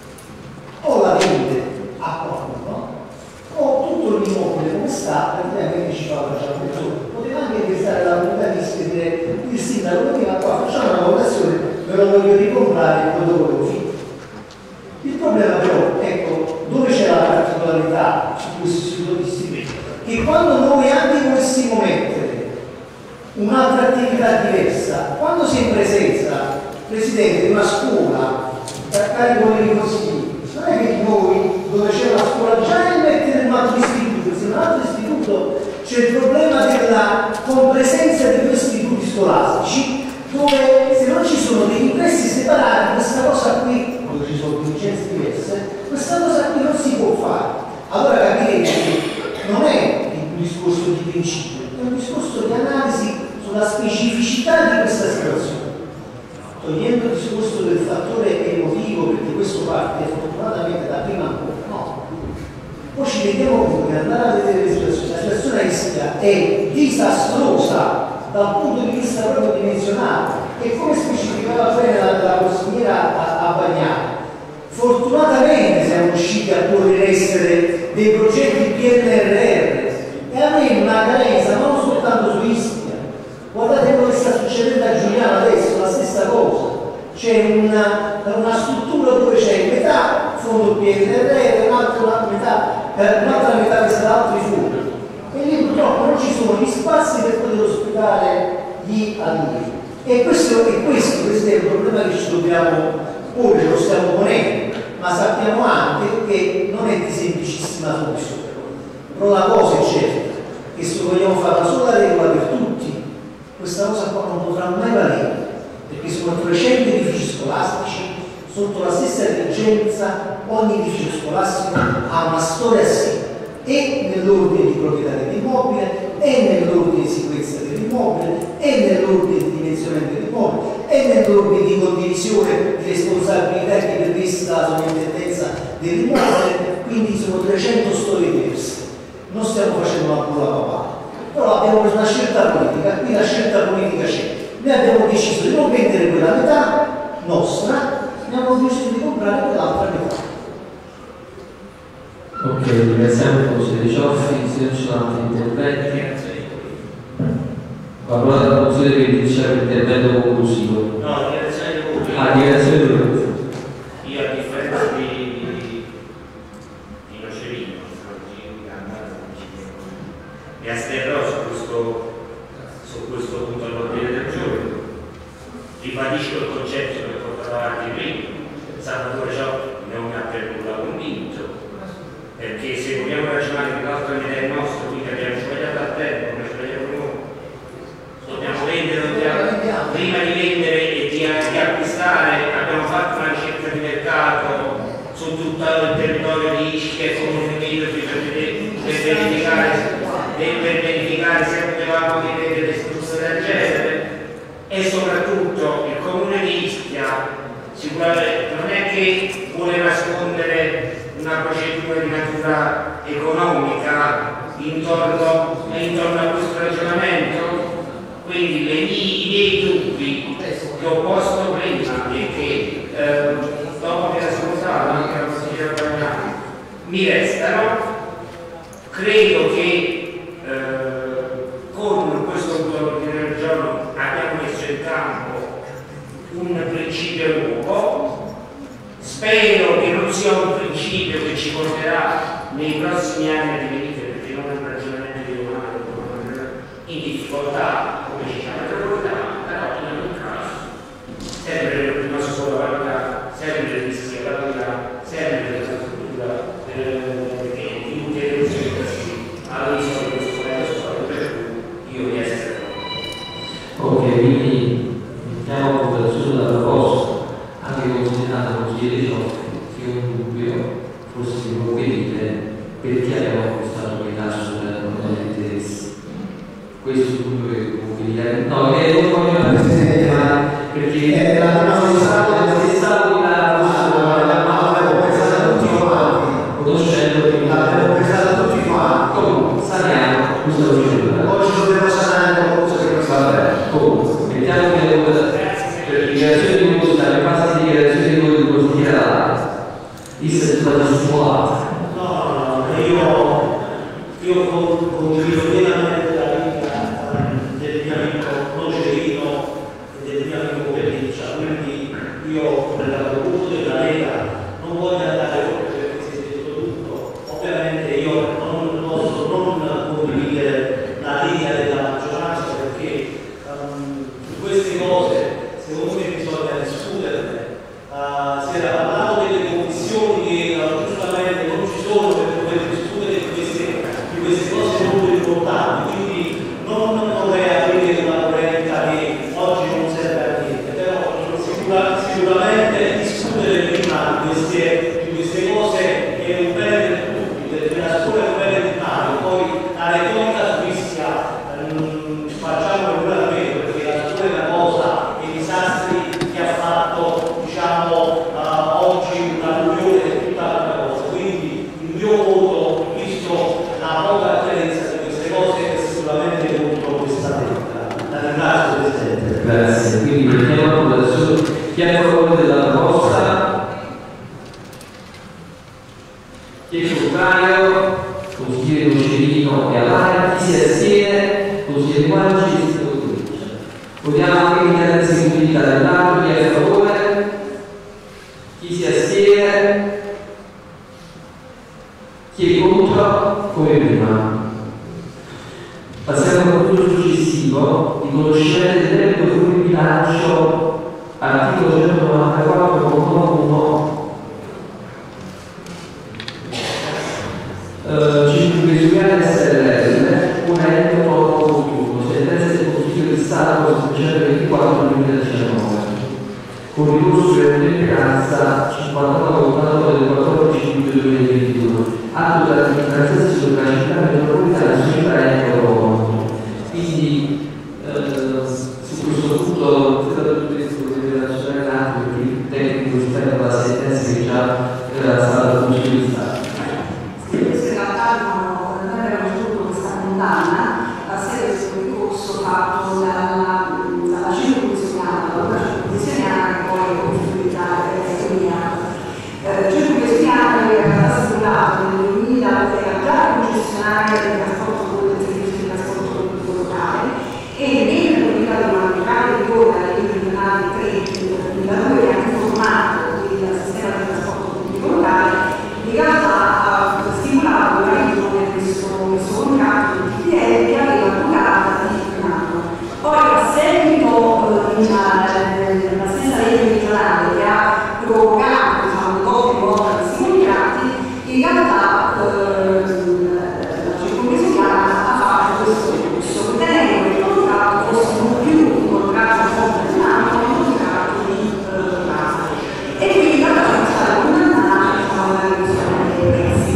Speaker 5: o la vende a qualcuno, o tutto l'immobile come sta, praticamente ci fa facciamo persone. Poteva anche pensare la comunità di Ischia e dire il sindaco veniva qua, facciamo una valutazione, me lo voglio ricomprare e poi dopo lo fido. Il problema però, ecco, dove c'è la particolarità su questo istituto di istituto? Che quando noi anche volessimo mettere un'altra attività diversa, quando si è in presenza, Presidente, di una scuola, cari colleghi consigli, non è che noi, dove c'è una scuola già e mettere in un altro istituto, se in un altro istituto c'è il problema della compresenza di due istituti scolastici, dove se non ci sono dei ingressi separati, questa cosa qui, quando ci sono dirigenze diverse, questa cosa qui non si può fare. Allora capirete che non è un discorso di principio, è un discorso di analisi sulla specificità di questa situazione. Togliendo il discorso del fattore emotivo, perché questo parte fortunatamente da prima ancora, no. Poi ci rendiamo conto che andare a vedere le situazioni, la situazione a Ischia è disastrosa dal punto di vista proprio dimensionale e come specificava bene la, la consigliera a, a Bagnano, fortunatamente siamo riusciti a porre in essere dei progetti P N R R e avere una carenza non soltanto su Ischia. Guardate quello che sta succedendo a Giuliano adesso, la stessa cosa. C'è una, una struttura dove c'è metà fondo P N R R e un'altra metà, eh, un'altra metà che sarà altri fondi. E lì purtroppo non ci sono gli spazi per poter ospitare gli allievi. E questo è questo, questo è il problema che ci dobbiamo porre, lo stiamo ponendo, ma sappiamo anche che non è di semplicissima soluzione. Però la cosa è certa, che se vogliamo fare una sola regola per tutti, questa cosa qua non potrà mai valere, perché sono trecento edifici scolastici, sotto la stessa dirigenza ogni edificio scolastico ha una storia a sé, e nell'ordine di proprietà dell'immobile, e nell'ordine di sicurezza dell'immobile, e nell'ordine di dimensionamento dell'immobile, e nell'ordine di condivisione di responsabilità che è prevista dalla sovrintendenza dell'immobile. Quindi sono trecento storie diverse. Non stiamo facendo una buona papà, però abbiamo preso una scelta politica, qui la scelta politica c'è. Noi abbiamo deciso di non vendere quella metà nostra, abbiamo deciso di comprare quell'altra metà.
Speaker 1: Ok, ringraziamo il consigliere Cioffi, se non ci sono altri interventi. La parola della consigliere che dice l'intervento conclusivo.
Speaker 6: No, direzione pubblica.
Speaker 1: Ah, direzione pubblica.
Speaker 6: Io a differenza di, di Nocerino, mi asterrò su questo, su questo punto all'ordine del giorno. Ribadisco il concetto che ho portato avanti prima. Salvatore Cioffi non mi ha per nulla convinto, perché se vogliamo ragionare che l'altra metà è nostra, quindi abbiamo sbagliato a tempo, come sbagliamo noi, dobbiamo vendere, dobbiamo, prima di vendere e di, di acquistare abbiamo fatto una ricerca di mercato su tutto il territorio di Ischia e Comune Limiti per, per verificare per verificare se potevamo vedere le strutture del genere, e soprattutto il Comune di Ischia sicuramente non è che vuole nascondere una procedura di natura economica intorno, intorno a questo ragionamento. Quindi le, i miei dubbi che ho posto prima e che eh, dopo che ascoltato anche la consigliera Bagnani mi restano. Credo che eh, con questo ordine del giorno abbiamo messo in campo un principio nuovo. Spero che non sia un principio che ci porterà nei prossimi anni a divenire, perché non è un ragionamento di umano in difficoltà, come ci siamo ricordati, però in ogni caso sempre una scuola, sempre il rischio della vita, sempre la struttura che di ulteriori servizi all'isola di questo paese, per cui io vi essere.
Speaker 1: Ok, quindi mettiamo a votazione la proposta, anche considerando consigliere Cioffi, che un dubbio forse non vedete perché abbiamo acquistato quei tassi non è interesse. Questo è il dubbio che non vedete. No, che non voglio ma perché è la stessa conoscendo che
Speaker 5: l'abbiamo pensata tutti quanti.
Speaker 1: comunque saniamo questa procedura.
Speaker 5: Oggi dobbiamo sanare qualcosa che non sta bene.
Speaker 1: Comunque, mettiamo che per dichiarazione di voto, in base di dichiarazione di voto di consigliere il settore scuola.
Speaker 5: No, no, no, io, io condivido pienamente la linea del mio amico Nocerino e del mio amico Pelliccia, quindi io nel gruppo della Lega non voglio andare oltre perché si è detto tutto. Ovviamente io non posso non condividere la linea della maggioranza perché um, su queste cose secondo me bisogna discuterne. Uh, si era parlato delle commissioni che uh, giustamente non ci sono per poter discutere di queste, di queste cose molto importanti, quindi non, non vorrei aprire una polemica che oggi non serve a niente, però sicura, sicuramente discutere prima di queste, di queste cose è un bene per tutti, perché la scuola è un bene di mano, poi la retorica su Ischia um, facciamo pure a meno perché la scuola è una cosa e i disastri che ha fatto diciamo uh, oggi una riunione è tutta un'altra cosa, quindi il mio voto, visto la poca attenenza di queste cose, è sicuramente contro questa lettera. La ringrazio Presidente.
Speaker 1: Grazie, quindi mettiamo adesso chi è a favore della proposta, chi è contrario, consigliere Nocerino e Allara, chi si astiene, consigliere Guanci e si comincia. Votiamo anche in esecutività dell'atto, chi è a favore, chi si astiene, chi è contro, come prima. Passiamo al punto successivo, riconoscimento del debito sul bilancio, articolo centonovantaquattro uno uh, circoscrizione S L L, un ente autonoma, sentenza del Consiglio di Stato centoventiquattro duemiladiciannove, con ricorso di ottemperanza rispetto alla sentenza che già era stata pubblicata.
Speaker 2: Queste in realtà non avevano avuto questa condanna a seguito del ricorso fatto dalla, dalla circumvisioniana, dalla circumvisioniana che poi è costituita economiana. La circumvisioniana era stata stipulata nel duemila, era già concessionaria del trasporto del servizio di trasporto pubblico locale e nel comunicato mandato di ora dei regionali tre del duemiladue che ha informato il sistema di trasporto pubblico locale, in realtà ha stimolato la regione questo, questo contratto di T P L che aveva durata di un anno. Poi a seguito di una stessa legge regionale che ha provocato diciamo, doppio volta questi contratti, in realtà eh, la circumvisioniana ha fatto questo ricorso, ritenendo che il contratto fosse non più un contratto a forza di un anno, ma un contratto di un anno. E quindi in realtà sono stata condannata diciamo, alla revisione dei prezzi.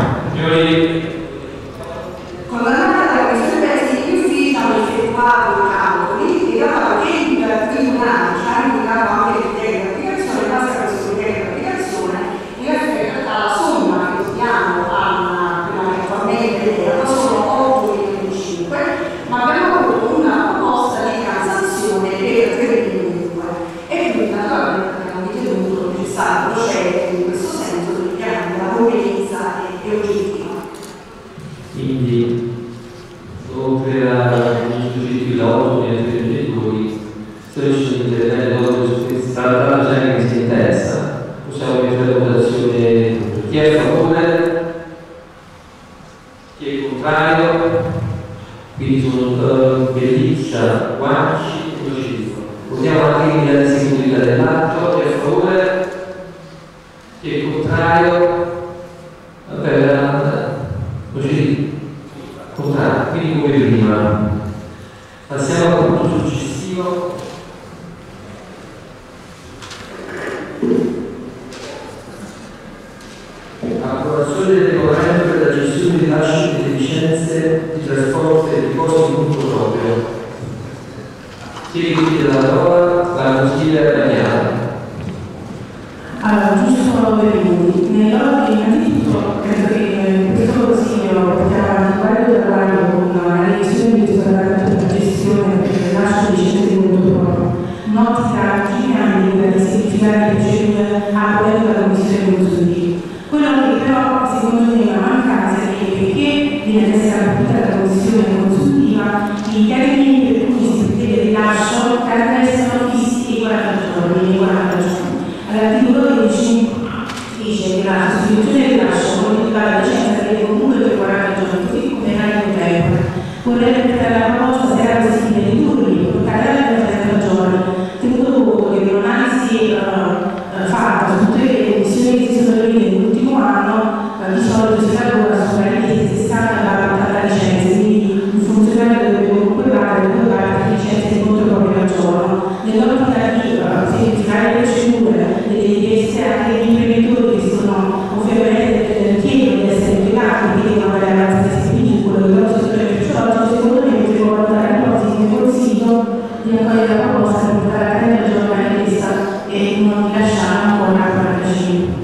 Speaker 2: Condannata alla revisione dei prezzi, gli uffici hanno effettuato i calcoli e in realtà che il tribunale ci ha indicato anche il criterio di applicazione, in base a questo criterio di applicazione, in realtà la somma che dobbiamo attualmente sono otto milioni e cinque, ma abbiamo avuto una proposta di transazione per tre milioni e due e quindi naturalmente abbiamo ritenuto necessario procedere in questo senso per dichiarare la convenienza e oggettiva.
Speaker 1: Quindi, oltre a giudici l'auto e altri genitori, se ci sono interventi su questa strada genere che si interessa, possiamo mettere la votazione. Chi è a favore? Chi è contrario? Quindi sono Belliccia, Guanci e Lucido. Votiamo anche in la seconda dell'atto. Chi è a favore? Chi è contrario? Vabbè, Lucido. Contrario, quindi come prima. Passiamo al punto successivo. Approvazione del regolamento per la gestione di rilascio delle licenze di trasporto e di costi di conto proprio. Chi richiede la parola? La consigliera Damiana.
Speaker 8: Allora, giusto due minuti. Nell'ordine, innanzitutto, credo che questo consiglio porterà avanti quello da guardo con la revisione di questo regolamento di gestione per il rilascio di licenze di conto proprio. Nottica finale per semplificare le procedure a quello della Commissione consultiva. Quello che però secondo me è una mancanza è che perché viene essere applicata la Commissione consultiva i termini per cui si prevede il rilascio restano fissi i quaranta giorni, i quaranta giorni. All'articolo dodici dice che la sostituzione del rilascio modificata la licenza deve comunque per quaranta giorni, così come era in tempo. Vorrei ripetere la proposta se era possibile ridurli, portare a trenta giorni, tenuto conto che per un'analisi uh, fatta su tutte le commissioni che si sono riunite nell'ultimo anno, uh, di solito si lavora sulla richiesta sessanta alla licenza, quindi un funzionario dovrebbe comunque dare due parti di licenze di conto proprio al giorno. Nell'ottica di uh, semplificare le procedure delle richieste anche di imprenditori che sono ovviamente chiedono di essere impiegati, quindi devono avere la stessa quello del nostro settore merceologico, secondo me potrebbe portare a cose come consiglio di accogliere la proposta per portare a trenta giorni la richiesta e non lasciare ancora quarantacinque.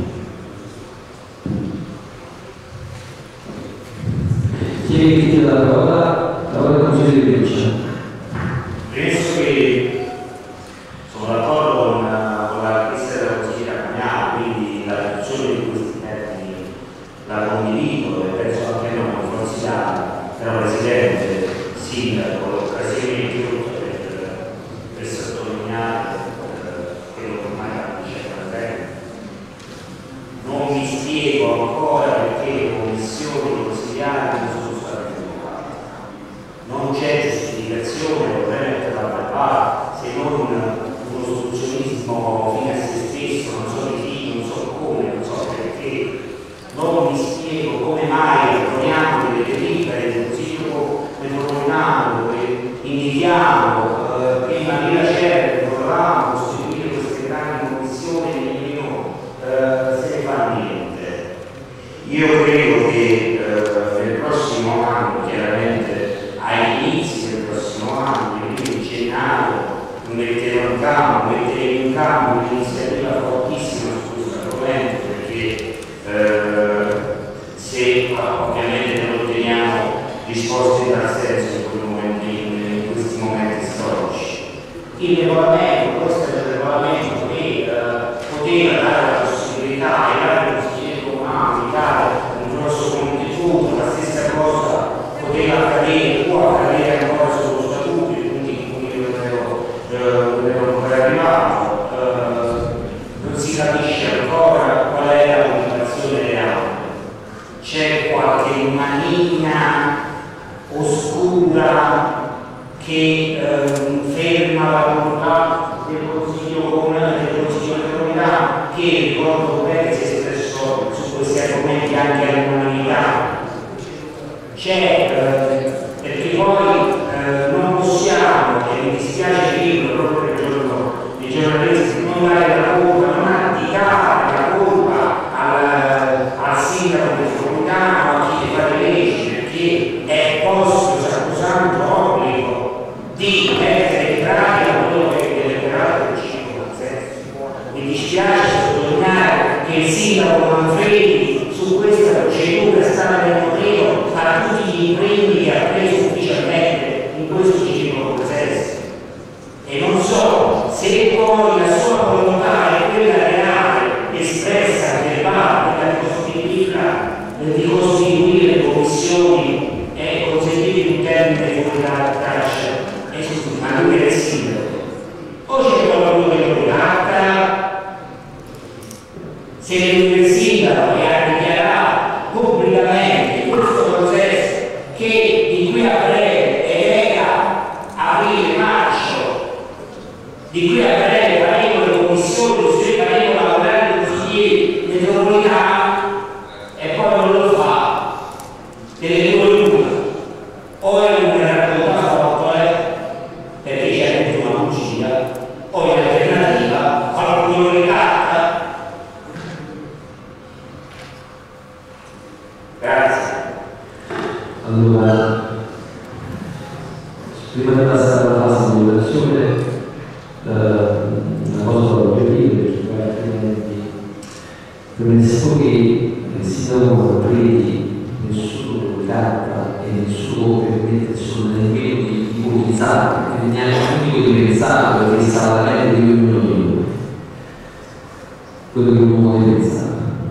Speaker 1: Chi chiede la parola? La parola del Consiglio di Breccia.
Speaker 6: Penso che sono d'accordo con, con la richiesta della consigliera Cagnale, quindi la riduzione di questi termini la condivido e penso anche non consigliare, però Presidente, Sindaco, l'occasione di tutto per, per sottolineare eh, quello che ormai ha dicendo bene. Non mi spiego ancora perché le commissioni consigliari non sono state convocate. Non c'è giustificazione, vorrei metterla da parte, se non uno ostruzionismo fine a se stesso, non so di chi, non so come, non so perché. Non mi spiego come mai proponiamo delle delibere del Consiglio metropolitano dove indichiamo eh, che in maniera certa dovevamo costituire queste grandi commissioni e nemmeno eh, se ne fa niente. Io credo che eh, nel prossimo anno, chiaramente agli inizi del prossimo anno, quindi in gennaio, metteremo in campo, metteremo in campo un'iniziativa fortissima possibilità ai vari consiglieri comunali di dare un grosso contributo, la stessa cosa poteva accadere, può accadere ancora sullo statuto, i punti in cui io avevo ancora arrivato, eh, non si capisce ancora qual è la motivazione reale. C'è qualche maligna oscura che eh, ferma la volontà del Consiglio comunale, del Consiglio di comunità, che ricordo bene si è espresso su questi argomenti anche all'unanimità. C'è, eh, perché poi eh, non possiamo, e mi dispiace dirlo proprio per il giorno dei giornalisti, non dare la colpa, non additare la colpa al, al sindaco del comunità o a chi fa le leggi, perché è posto sacrosanto obbligo di mettere in pratica quello che è deliberato del cinque per cento. Mi dispiace sottolineare che il sindaco Manfredi su questa procedura è stata nel motivo a tutti gli impegni che ha preso ufficialmente in questo ciclo processo. E non so se poi la sua volontà è quella reale, espressa nel bar, di costituire le commissioni e consentire un termine di quella traccia, ma lui è il sindaco. O c'è qualcuno che lo rilatta, se il sindaco che ha dichiarato pubblicamente questo processo che di qui a breve era aprile marzo, di qui a breve faremo le commissioni, se faremo lavorare i consiglieri metropolitani, e poi non lo fa, delle due l'una, o è una racconta eh, perché c'è anche una bugia, o in alternativa qualcuno lo ricatta. Grazie.
Speaker 1: Allora, prima di passare alla fase di votazione, eh, una cosa da dire, perché altrimenti premesso che il sindaco Manfredi nessuno lo carta e nessuno ovviamente sono nemmeno di ipotizzato, quindi neanche l'unico di pensato perché stava la mente di ognuno di noi, quello che uno può pensare.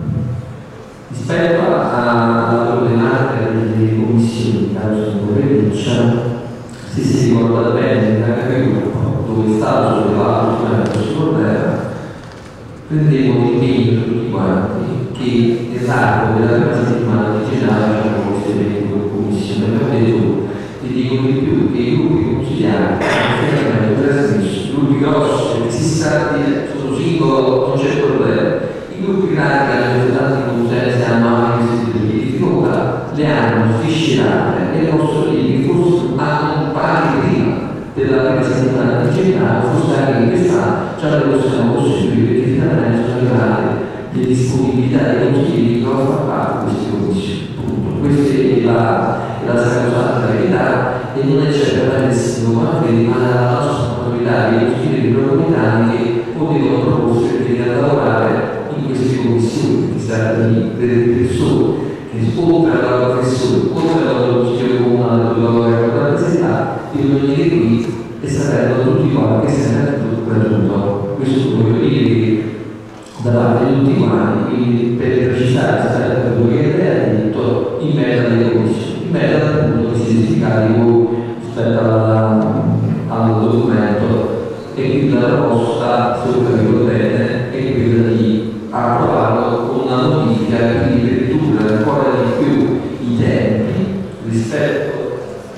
Speaker 1: Rispetto alla problematica delle commissioni, tanto sono Renuncia, se si ricorda bene nel gruppo dove è stato sollevato questo problema, prendevo l'impegno tutti quanti che nell'arco della prima settimana di gennaio c'erano questi eventi con commissione. Abbiamo detto, ti dico di più, che i gruppi consigliari hanno trasmesso, gruppi grossi, che si sa che sono singolo, non c'è problema. I gruppi grandi che hanno tanti consensi, hanno anche questi finora, le hanno sviscerate e le posso dire che forse hanno anche prima della prima settimana di gennaio, forse anche in quest'anno già le possiamo costruire perché finalmente sono arrivate le disponibilità dei consigli di cosa far parte di queste commissioni. Punto. Questa è la, la sacrosanta verità e non è certamente il sindaco Manfredi, ma la nostra autorità dei consigli metropolitani che potevano proporre di lavorare in queste commissioni, che saranno delle persone che oltre alla professione, oltre al consiglio comunale dove lavora la università, devono venire qui e sapendo tutti quanti che sempre tutto perduto. Questo voglio dire che da parte di tutti quanti, quindi per precisare esattamente quello che è detto in merito alle commissioni, in merito al punto che si è identificato rispetto alla, al documento e quindi la proposta, se lo capito bene, è quella di approvarlo con una modifica quindi per ridurre ancora di più i tempi rispetto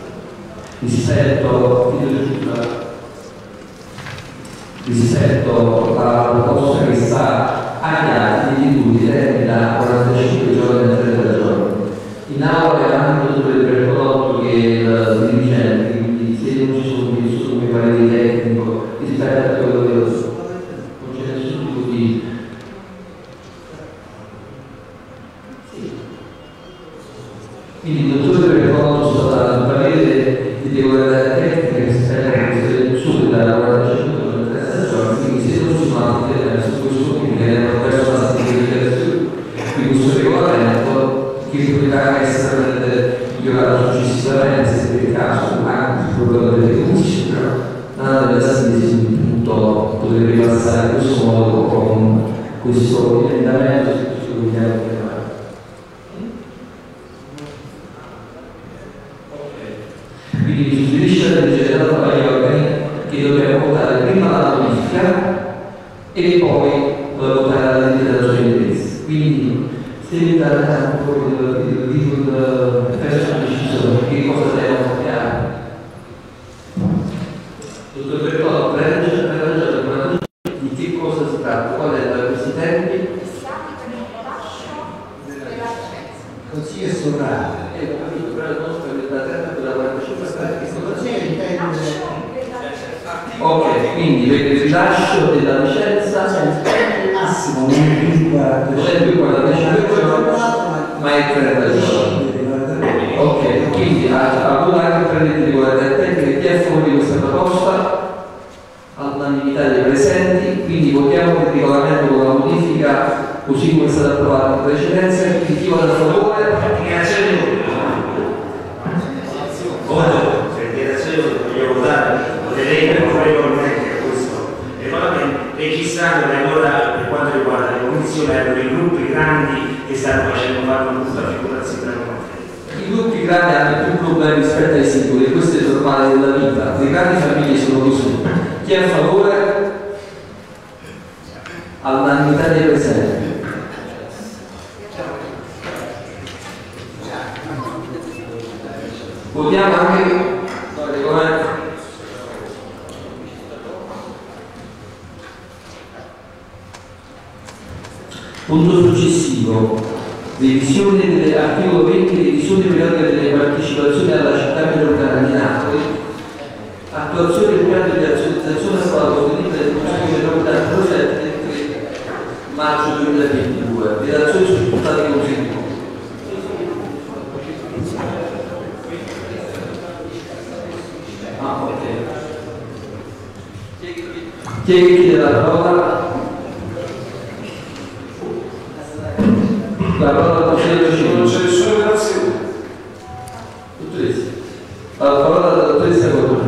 Speaker 1: rispetto rispetto alla proposta che sta agli atti di ridurre i tempi da quarantacinque giorni a trenta giorni. In aula è anche tutto il prodotto che il dirigente, quindi se non ci sono nessuno che parla di tecnico rispetto a quello che non c'è nessuno tipo di quindi il dottore Percotto sta dando un parere di regolarità tecnica che si spera che sia su da quarantacinque giorni a trenta giorni, quindi se non ci sono altri dettagli su questo punto che è attraverso la semplificazione di questo regolamento che potrà essere migliorato successivamente se per il caso anche il problema delle commissioni, però nada della sintesi appunto potrebbe passare in questo modo con Questi sono gli emendamenti su cui dobbiamo chiamare. Quindi mi suggerisce la legge generale agli organi che dobbiamo votare prima la modifica e poi votare la dichiarazione di test. Quindi se mi date un po' di testo preciso di cosa dobbiamo copiare. Dottor Bertoldo, per ragione di che cosa si tratta? Qual è da questi tempi?
Speaker 5: Consiglio sovrano.
Speaker 1: Eh, ho capito, però non per la terra per la quarantacinque ok, quindi per il rilascio della licenza
Speaker 5: Il massimo non è più
Speaker 1: non è più quarantacinque giorni, ma è trenta giorni. Ok, quindi ha avuto anche prendere di guardare attenti che chi è fuori di questa proposta all'unanimità dei presenti, quindi votiamo il regolamento con la modifica così come è stata approvata in precedenza. Chi vota a favore?
Speaker 6: Dichiarazione di voto. Per dichiarazione di voto voglio votare, voterei favorevolmente a questo regolamento, registrando che allora per quanto riguarda le commissioni erano i gruppi grandi che stanno facendo fare una brutta figurazione.
Speaker 1: I gruppi grandi hanno più problemi rispetto ai singoli, questo è normale della vita, le grandi famiglie sono così. Chi è a favore? All'unanimità dei presenti. Votiamo anche no, il regolamento. Punto successivo. Revisione dell'articolo venti, revisione periodica delle partecipazioni alla città metropolitana di Napoli, attuazione del piano di azionizzazione sulla politica del Consiglio metropolitano progetto del tre maggio duemilaventidue, relazione sui risultati conseguiti. Ah, ok. Chi è che chiede la parola? La parola al consigliere Cini.
Speaker 3: Non c'è nessuna relazione.
Speaker 1: Dottoressa. La parola alla dottoressa Cordone.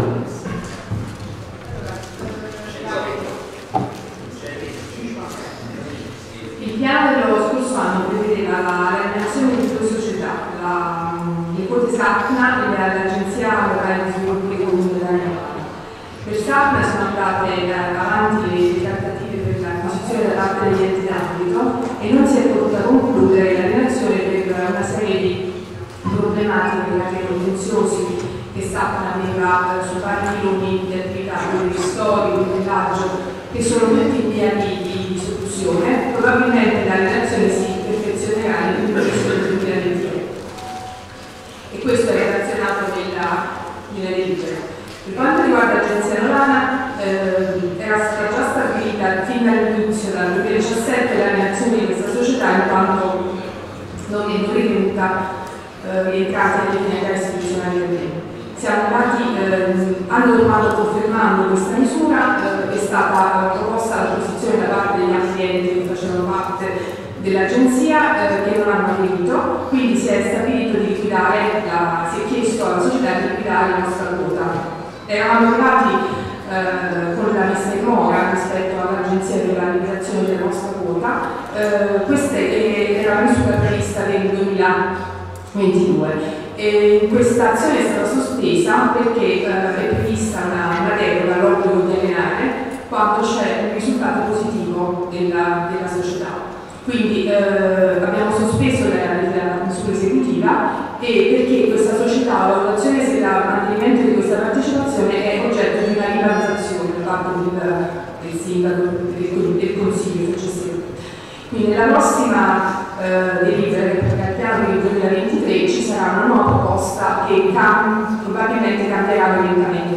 Speaker 2: Il piano dello scorso anno prevedeva la realizzazione di due società, la, il Ponte Sacna e l'Agenzia Locale di Sviluppo Economico della Napoli. Per Sacna sono andate avanti le trattative per l'acquisizione da parte degli enti d'ambito e non si è potuta concludere la relazione per una serie di problematiche legate contenziosi che Sacna aveva su vari filoni di attività, quindi storico, di villaggio, che sono tutti in via di, di, di soluzione. Probabilmente la relazione si perfezionerà nel duemilaventitré e questo è relazionato nella delibera. Per quanto riguarda l'Agenzia Nolana, eh, era stata già stabilita fin dall'inizio, dal duemiladiciassette, la relazione di questa società in quanto non è ritenuta eh, rientrata nelle finalità istituzionali dell'ente. Siamo andati, eh, hanno ormai confermando questa misura, eh, è stata proposta la posizione da parte degli altri enti che facevano parte dell'agenzia eh, che non hanno aderito, quindi si è stabilito di liquidare, la, si è chiesto alla società di liquidare la nostra quota. Eravamo arrivati eh, con la messa in mora rispetto all'agenzia per la liquidazione della nostra quota, eh, questa era la misura prevista nel duemilaventidue. E questa azione è stata sospesa perché eh, è prevista una, una deroga all'obbligo di allenare quando c'è un risultato positivo della, della società. Quindi eh, abbiamo sospeso la, la misura esecutiva e perché questa società, la valutazione se il mantenimento di questa partecipazione è oggetto di una rivalutazione da parte del, del sindaco del, del consiglio successivo. Quindi nella prossima eh, delibera che per il piano per il duemilaventitré ci sarà una nuova proposta che cam, probabilmente cambierà l'orientamento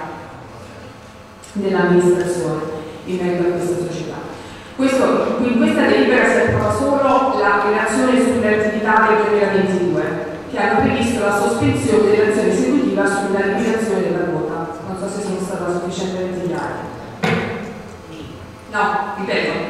Speaker 2: dell'amministrazione in merito a questa società. Questo, in questa delibera si approva solo la relazione sulle attività del duemilaventidue, che hanno previsto la sospensione dell'azione esecutiva sulla liquidazione della quota. Non so se sono stata sufficientemente chiara. No, ripeto.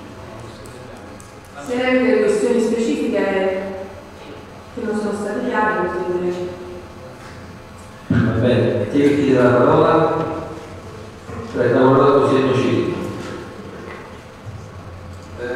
Speaker 2: Se hai delle questioni specifiche che non sono state chiare, potete...
Speaker 1: Va bene, chi chiede la parola? Cioè, la parola così è nocivo.
Speaker 3: Eh,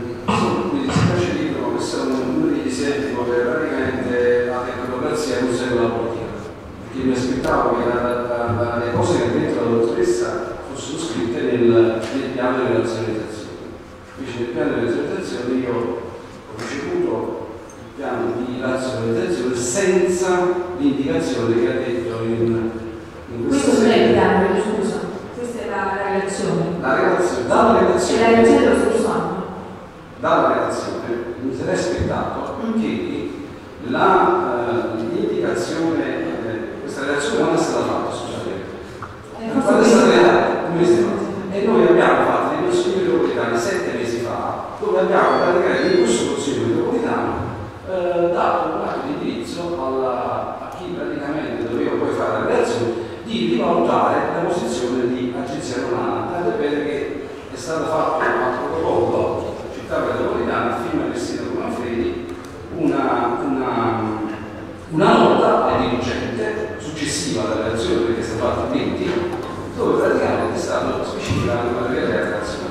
Speaker 3: mi dispiace dirlo, ma questo è uno degli esempi dove praticamente la tecnocrazia non segue la politica. Perché mi aspettavo che la, la, la, le cose che ha detto la dottoressa fossero scritte nel, nel piano di razionalizzazione. Invece nel piano di razionalizzazione io ho ricevuto il piano di razionalizzazione senza l'indicazione che ha detto in, in
Speaker 8: questo non è il piano, scusa, questa è la relazione.
Speaker 3: La relazione, dalla relazione.
Speaker 8: La relazione dello scorso anno.
Speaker 3: Dalla relazione mi sarei aspettato mm. che la, uh, l'indicazione, eh, questa relazione non è stata fatta, scusate,
Speaker 8: eh,
Speaker 3: quando è stata redatta, e noi abbiamo fatto dei consigli metropolitani sette mesi fa, dove abbiamo praticamente in questo consiglio metropolitano eh, dato un atto di indirizzo alla, a chi praticamente doveva poi fare la relazione di rivalutare la posizione di Agenzia Romana, tanto è vero che è stato fatto a protocollo Città Metropolitana, firma Cristina Manfredi, una, una, una nota dirigente successiva alla relazione, perché è stato fatto il venti, dove praticamente è stato specificato la relazione.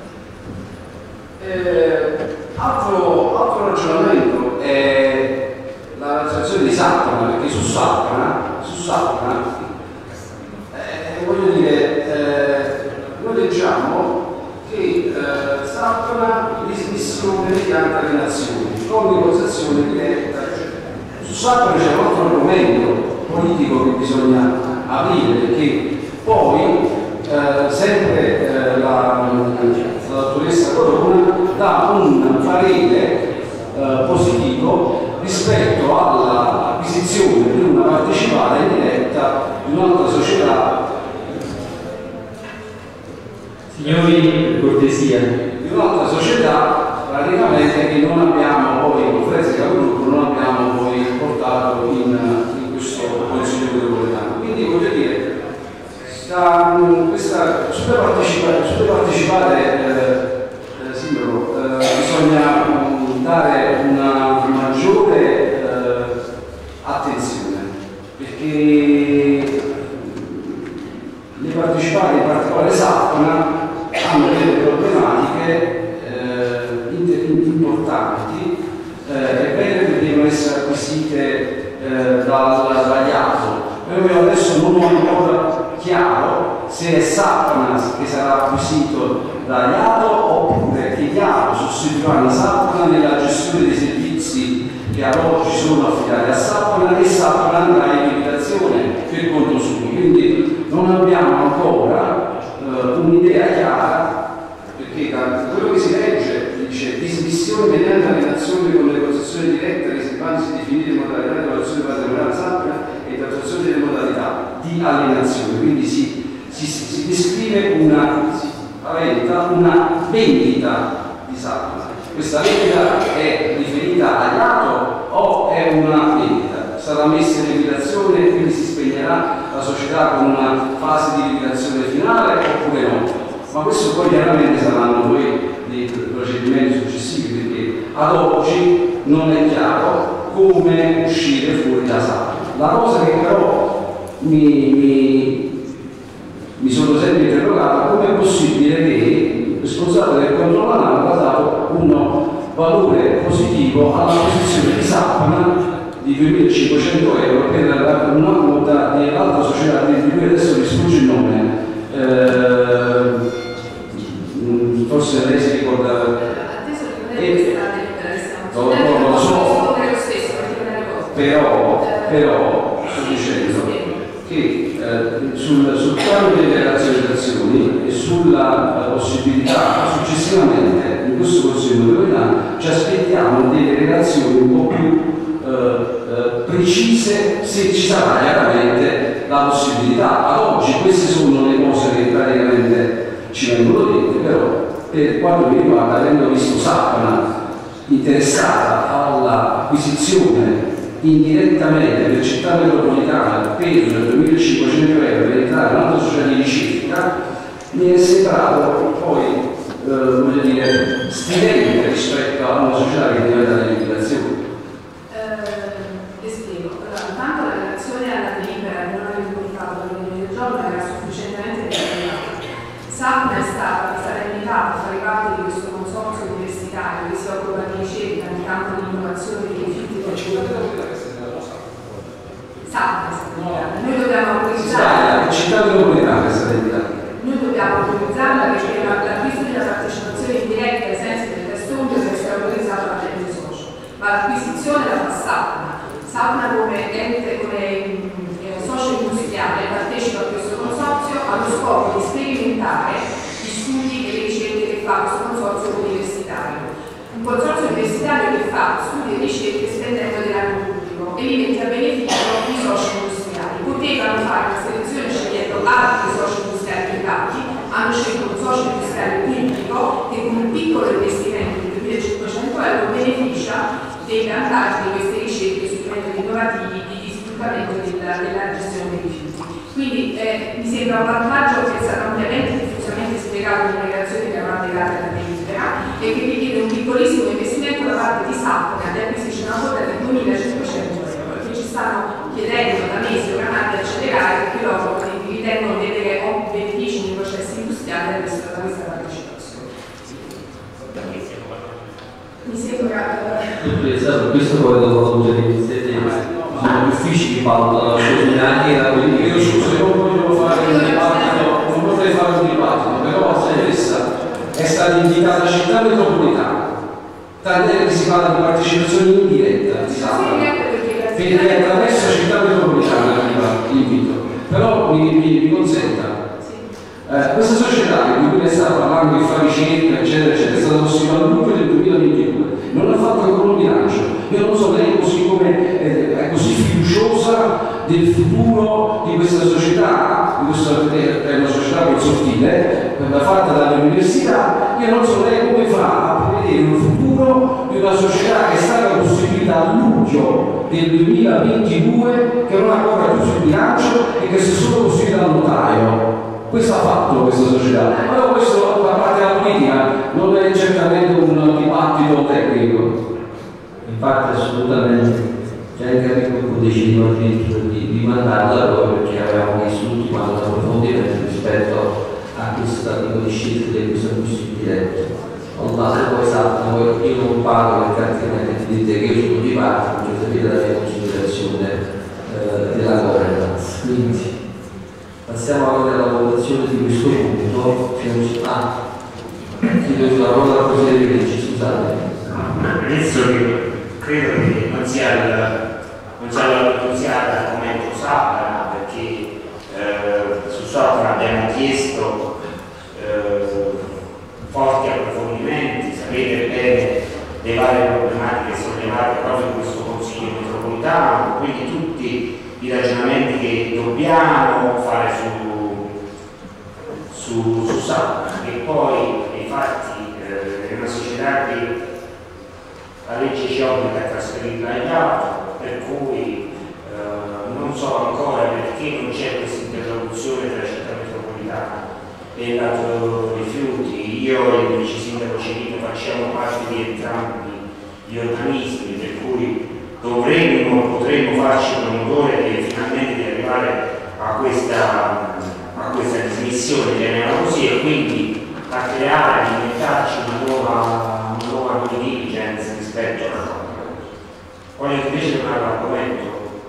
Speaker 3: Eh, altro, altro ragionamento è la razionazione di Sapana, perché su Sapana, su Sapana eh, voglio dire, eh, noi leggiamo che eh, Sapana dismissione mediante alienazione, con negoziazione diretta. Su Sapana c'è un altro argomento politico che bisogna aprire, perché poi eh, sempre eh, la, la dottoressa Corona dà un parere eh, positivo rispetto all'acquisizione di una partecipata indiretta di un'altra società.
Speaker 1: Signori, per cortesia.
Speaker 3: Di un'altra società praticamente che non abbiamo poi, in conferenza di capogruppo, non abbiamo poi portato in, in questo Consiglio metropolitano. Quindi voglio dire, da, questa, sulle partecipate, sulle partecipate eh, eh, Sindaco, eh, bisogna um, dare una maggiore eh, attenzione, perché le partecipate, in particolare Sapana, hanno delle problematiche eh, importanti, eh, è vero che devono essere acquisite eh, dal, dagli ATO, però io adesso non ho ancora chiaro se è Sapana che sarà acquisito dagli ATO oppure che gli ATO sostituiranno Sapana nella gestione dei servizi che ad oggi sono affidati a Sapana e Sapana andrà in liquidazione per conto suo. Quindi non abbiamo ancora uh, un'idea chiara, perché da quello che si legge dice dismissione mediante alienazione con negoziazione diretta, riservandosi definire modalità di valutazione patrimoniale Sapana e attuazione delle modalità di alienazione. Quindi si, si, si descrive una, si paventa una vendita di Sapana. Questa vendita è riferita agli ATO o è una vendita? Sarà messa in liquidazione e quindi si spegnerà la società con una fase di liquidazione finale oppure no? Ma questo poi chiaramente saranno poi dei procedimenti successivi, perché ad oggi non è chiaro come uscire fuori da Sapana. La cosa che però mi, mi, mi sono sempre interrogato, come è possibile che il responsabile del controllo anale ha dato un valore positivo alla posizione di Sapana di duemilacinquecento euro per una quota dell'altra società di cui adesso mi sfugge il nome. Eh, forse lei si ricorda. Eh, no, no, lo so. Però, però sto dicendo che eh, sul, sul piano delle razionalizzazioni e sulla uh, possibilità successivamente in questo Consiglio metropolitano ci aspettiamo delle relazioni un po' più uh, uh, precise, se ci sarà chiaramente la possibilità. Ad oggi queste sono le cose che praticamente ci vengono dette, però per quanto mi riguarda, avendo visto Sapana interessata all'acquisizione indirettamente per Città Metropolitana per duemilacinquecento euro per entrare in un'altra società di ricerca, mi è sembrato poi eh, voglio dire stilente rispetto a una società che deve dare liquidazione.
Speaker 8: Eh, spiego. Allora, intanto la relazione alla delibera che non avevo portato all'ordine del giorno era sufficientemente determinata. Sapana è stata, è stata invitata a fare parte di questo consorzio universitario
Speaker 2: separazione dei rifiuti da noi dobbiamo autorizzarla.
Speaker 3: Città metropolitana questa identità.
Speaker 2: Noi dobbiamo autorizzarla perché l'acquisto della partecipazione indiretta ai sensi del testo unico deve essere autorizzato dall'ente socio, ma l'acquisizione la fa Sapna. Sapna come ente, come eh, socio industriale partecipa a questo consorzio allo scopo di sperimentare gli studi e le ricerche che fa questo consorzio universitario. Un consorzio universitario che fa studi e ricerche spendendo denaro pubblico e li mette a beneficio i soci industriali. Potevano fare una selezione scegliendo altri soci industriali privati, hanno scelto un socio industriale pubblico che con un piccolo investimento di duemilacinquecento euro beneficia dei vantaggi di queste ricerche sui metodi innovativi di sfruttamento della, della gestione dei rifiuti. Quindi eh, mi sembra un vantaggio che è stato ampiamente diffusamente spiegato nelle relazioni che avranno legato alla delibera e che richiede un piccolissimo investimento da parte di Sapna di acquisisce una quota di duemilacinquecento euro che ci stanno chiedendo da mesi oramai di accelerare perché loro ritengono di avere benefici nei processi industriali da questa, da questa partecipazione. Mi sembra
Speaker 1: eh... questo poi dopo la iniziativa sono gli uffici che valutano la coordinati e la politica.
Speaker 3: Io scuso, non voglio fare un dibattito, non vorrei fare un dibattito, però se questa è stata indicata città metropolitana, tant'è che si parla di partecipazione indiretta, di Sapna, perché attraverso città metropolitana arriva l'invito. Però mi, mi, mi consenta, eh, questa società di cui ne sta parlando, che fa ricerca, eccetera, eccetera, è stata costituita a luglio del duemilaventidue, non ha fatto ancora un bilancio. Io non so lei così come eh, è così fiduciosa del futuro di questa società, di questa, è una società consortile, eh, fatta dalle università, io non so lei come fa a prevedere un futuro di una società che è stata costituita a luglio del duemilaventidue, che non ha ancora chiuso il bilancio e che si è solo costituita al notaio. Questo ha fatto questa società. Allora questo, da parte della politica, non è certamente un dibattito tecnico.
Speaker 1: Infatti assolutamente, c'è anche Enrico deciso addirittura di, di mandarla proprio perché avevamo chiesto tutti quanti un approfondimento rispetto a questa tipo di scelta di questo acquisto diretto. Allora, poi Sapna, io non parlo perché altrimenti dite che io sono di parte, non sapete la mia considerazione eh, della governance. Quindi passiamo ora alla votazione di questo punto. Ah, chiedo la parola al Presidente di legge, scusate.
Speaker 6: Adesso che credo che non sia l'argomento Sapna, perché eh, su Sapna abbiamo chiesto eh, forti approfondimenti, sapete bene le varie problematiche sollevate proprio in questo Consiglio metropolitano, quindi tutti i ragionamenti che dobbiamo fare su, su, su Sapna, e poi infatti eh, è una società che la legge ci obbliga a trasferirla agli altri, per cui eh, non so ancora perché non c'è questa interlocuzione tra la città metropolitana e l'altro rifiuti. Io e il vice sindaco Cerino facciamo parte di entrambi gli organismi, per cui dovremmo, potremmo farci promotore e finalmente di arrivare a questa, a questa dismissione, chiamiamola così, e quindi a creare, a inventarci una nuova, una nuova diligence rispetto a voglio invece tornare all'argomento.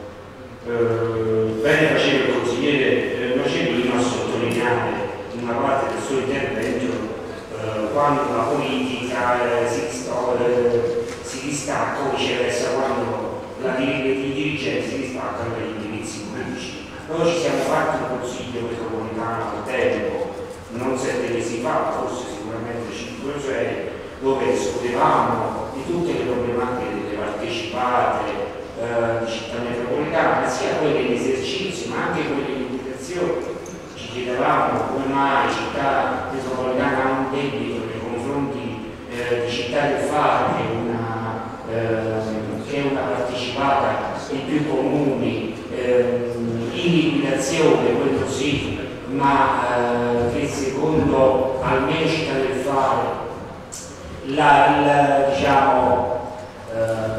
Speaker 6: Eh, bene faceva il consigliere Nocerino a sottolineare in una parte del suo intervento eh, quando la politica eh, si, eh, si distacca, o viceversa quando la, i dirigenti si distaccano dagli indirizzi pubblici. Noi ci siamo fatti un consiglio metropolitano a tempo, non sette mesi fa, forse sicuramente cinque o sei, dove discutevamo di tutte le problematiche delle partecipate eh, di città metropolitana, sia quelle in esercizio ma anche quelle in indicazione. Ci chiedevamo come mai città metropolitana ha un debito nei confronti eh, di città del fare, che è una, eh, che è una partecipata in più comuni, eh, in liquidazione, quello sì, ma eh, che secondo almeno città del fare La, la, diciamo, eh,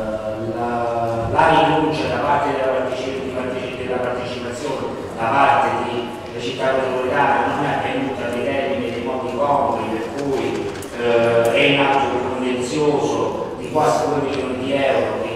Speaker 6: la, la rinuncia da parte della, partecipazione, della partecipazione da parte della città metropolitana non è avvenuta nei termini, nei modi comodi, per cui eh, è in atto un contenzioso di quasi due milioni di euro che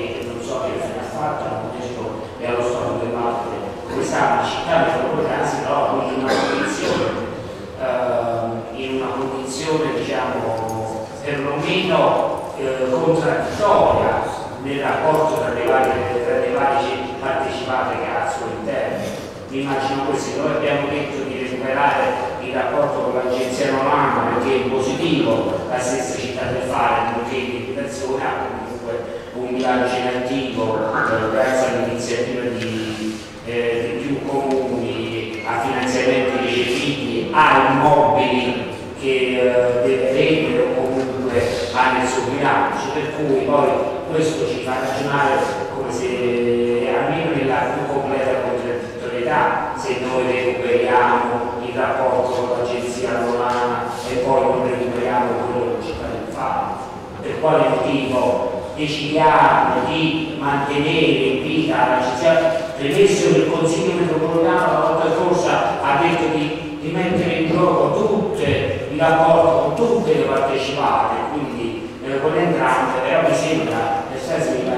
Speaker 6: pochino eh, contraddittoria nel rapporto tra le varie, tra le varie partecipate che ha al suo interno. Mi immagino così, noi abbiamo detto di recuperare il rapporto con l'agenzia romana perché è positivo, la stessa città del Fare, nonché in liquidazione, ha comunque un bilancio in attivo eh, grazie all'iniziativa di, eh, di più comuni, a finanziamenti ricevuti, a immobili che eh, deve vendere o comunque ha nel suo bilancio, per cui poi questo ci fa ragionare come se almeno nella più completa contraddittorietà, se noi recuperiamo il rapporto con l'agenzia romana e poi non recuperiamo quello che ci fa del fare, per quale motivo decidiamo di mantenere in vita l'agenzia, premesso che il Consiglio metropolitano la volta scorsa ha detto di, di mettere in gioco tutte il rapporto con tutte le partecipate, quindi eh, con entrambe, però mi sembra nel senso che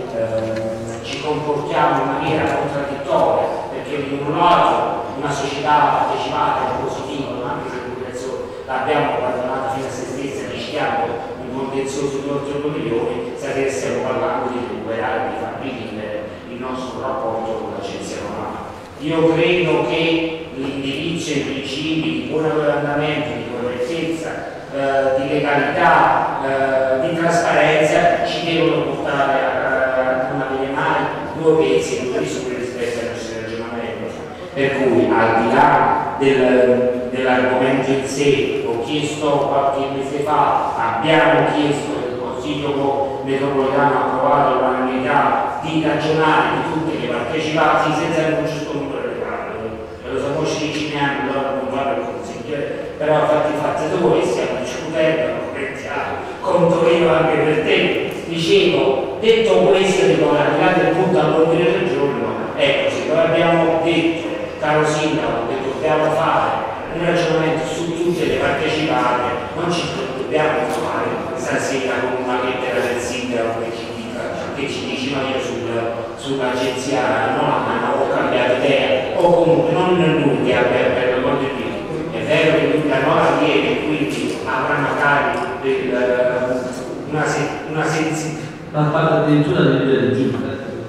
Speaker 6: eh, ci comportiamo in maniera contraddittoria, perché in un lato una società partecipata è positiva, ma anche se l'abbiamo abbandonata fino a se stessa, rischiando un contenzioso di oltre due milioni, sapere stiamo parlando di recuperare, di far rivivere il nostro rapporto con l'agenzia romana. Io credo che l'indirizzo e i principi di buon andamento, di correttezza, eh, di legalità, eh, di trasparenza ci devono portare a non avere mai due pesi e due misure rispetto ai nostri ragionamenti. Per cui al di là del, dell'argomento in sé, ho chiesto qualche mese fa, abbiamo chiesto che il Consiglio metropolitano ha approvato l'unanimità di ragionare di tutte le partecipanti senza un giusto numero di parole. E lo sappiamo ci anni, allora non vado al Consiglio, però fatti fatti voi, stiamo discutendo, conto io anche per te. Dicevo, detto questo, dico, al di là del punto all'ordine del giorno, ecco, se noi abbiamo detto, caro Sindaco, che dobbiamo fare un ragionamento su tutte le partecipate, non ci dobbiamo trovare stasera con una lettera del Sindaco che ci dica, che ci dice ma io sul, sull'agenzia no, ma ho cambiato idea, o comunque non lui che abbia per lo di più. È vero che lui da nuova viene, quindi avrà magari del, una, una sensibilità.
Speaker 1: Ma parla addirittura del giunta.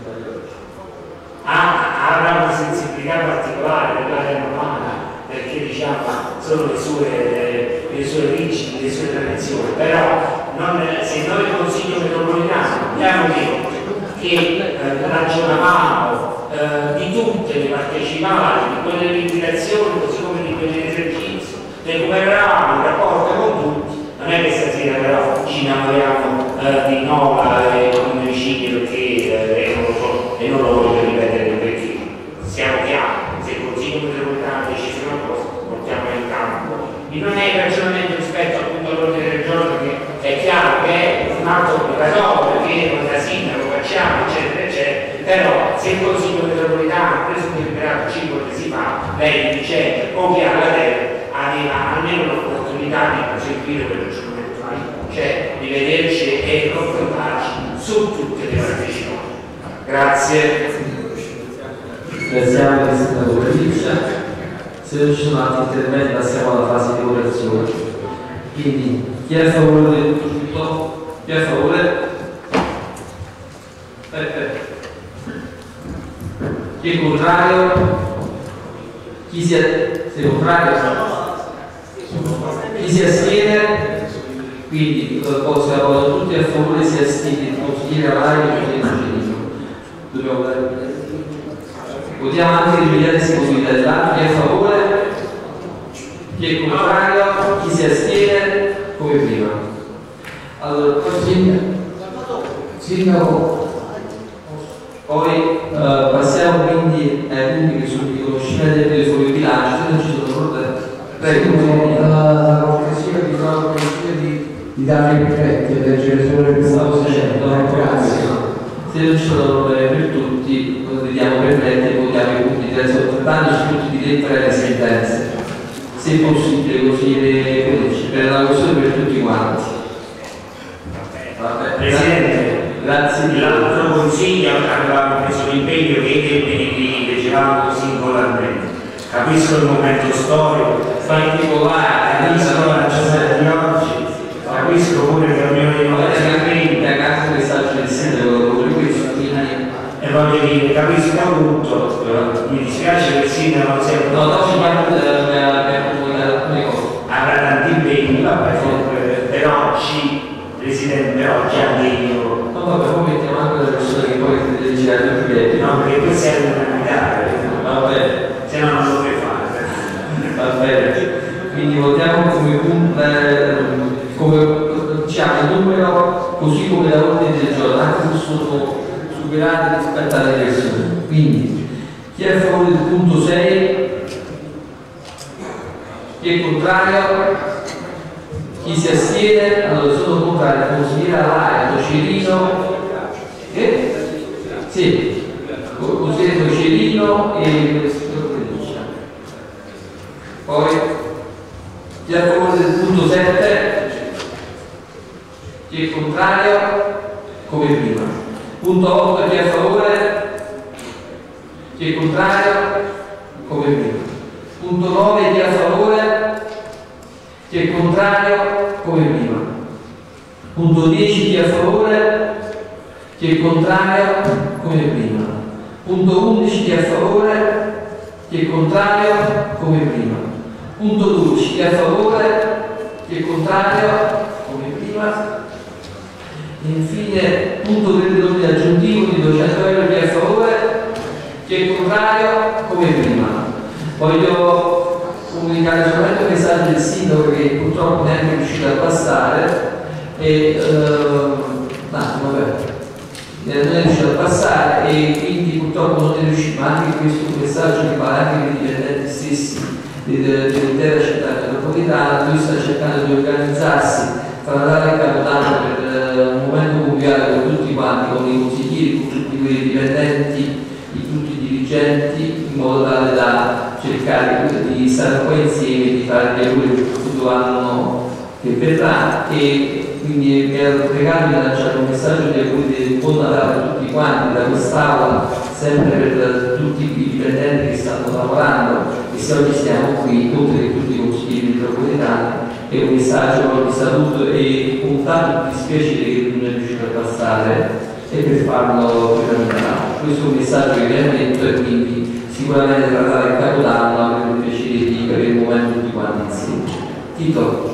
Speaker 6: Ah, avrà una sensibilità particolare dell'area romana, perché diciamo sono le sue, le sue origini, le sue tradizioni, però non, se noi il Consiglio metropolitano abbiamo detto che eh, ragionavamo eh, di tutte le partecipate, di quelle liquidazioni così come di quelle esercizi, recuperavamo il rapporto con tutti, non è che stasera però ci innamoriamo eh, di Nova e omicidio perché eh, e non lo so, e non lo voglio ripetere perché siamo chiari, se il Consiglio metropolitano ha deciso una cosa, portiamola in campo. E non è il ragionamento rispetto appunto all'ordine del giorno che è chiaro che è un atto obbligatorio, che non da sindaco facciamo, eccetera, eccetera, però se il Consiglio metropolitano ha preso un deliberato cinque mesi fa, lei dice o che alla terra aveva almeno l'opportunità di proseguire per il giorno, cioè di vederci e confrontarci su tutte le partecipanti. Grazie.
Speaker 1: Ringraziamo il Sindaco Pelliccia. Se non ci sono altri interventi passiamo alla fase di votazione. Quindi chi è a favore del tutto? Chi è a favore? Perfetto. Chi è contrario? Chi si è, si è contrario? Chi si astiene? Quindi poi si votano tutti a favore, si astiene il consigliere Alario e il consigliere. Dobbiamo dare. Votiamo anche l'immediata possibilità dell'atto. Chi è a favore? Chi è contrario? Chi si astiene? Come prima. Allora, poi Sindaco. Poi eh, passiamo quindi ai punti che sono di riconoscimento del fuori bilancio, se non ci sono problemi. Prego,
Speaker 9: la cortesia di la cortesia di, di dare i prefetti e leggere solo il
Speaker 1: stavo dicendo,
Speaker 9: grazie.
Speaker 1: Se non ci sono problemi per tutti, vediamo per letti e votiamo i punti di trattandoci tutti di lettera e le sentenze. Se possibile così per la questione per tutti quanti. Vabbè,
Speaker 6: Presidente,
Speaker 1: grazie.
Speaker 6: L'altro consiglio avevamo preso l'impegno che i tempi li leggevamo singolarmente. Capisco il momento storico, particolare, capisco la giornata di oggi, capisco pure che ognuno di però già io.
Speaker 1: No, vabbè, poi mettiamo anche le persone che poi decideranno i progetti.
Speaker 6: No, perché poi serve una guidare,
Speaker 1: vabbè,
Speaker 6: se no non lo puoi fare.
Speaker 1: Va bene, quindi votiamo come punto, eh, come diciamo il numero così come da ordine del giorno, anche se sono superati rispetto alle persone. Quindi chi è a favore del punto sei? Chi è contrario? Chi si astiene? Allora sono contrario, consigliere Alaito, Cirino, eh? Sì, consigliere Cirino e poi chi è a favore del punto sette? Chi è contrario? Come prima. Punto otto, chi è a favore? Chi è contrario? Come prima. Punto nove, chi è a favore? Chi è contrario? Come prima. Punto dieci, chi è a favore? Chi è contrario? Come prima. Punto undici, chi è a favore? Chi è contrario? Come prima. Punto dodici, chi è a favore? Chi è contrario? Come prima. Infine, punto trentadue aggiuntivo di duecento euro, chi è a favore? Chi è contrario? Come prima. Voglio comunicare solamente un messaggio del sindaco che purtroppo neanche è riuscito a passare e uh, no, vabbè, non è riuscito a passare e quindi purtroppo non è riuscito, ma anche questo messaggio che va anche per i dipendenti stessi dell'intera città metropolitana. Lui sta cercando di organizzarsi tra Natale e Capodanno per uh, un momento conviviale con tutti quanti, con i consiglieri, con tutti quei dipendenti, di tutti i dirigenti, in modo tale da cercare di stare un po' insieme e di fare gli auguri per tutto l'anno che verrà, e quindi mi ero pregato di lanciare un messaggio di auguri di buon Natale a tutti quanti da quest'aula, sempre per tutti i dipendenti che stanno lavorando, e se oggi siamo qui, oltre che tutti i consiglieri metropolitani, è un messaggio di saluto e un tanto di dispiacere che non è riuscito a passare e per farlo prima di Natale. Questo è un messaggio che vi ha detto, e quindi sicuramente trattare il Capodanno avremo il piacere di avere un momento tutti quanti insieme. Tito.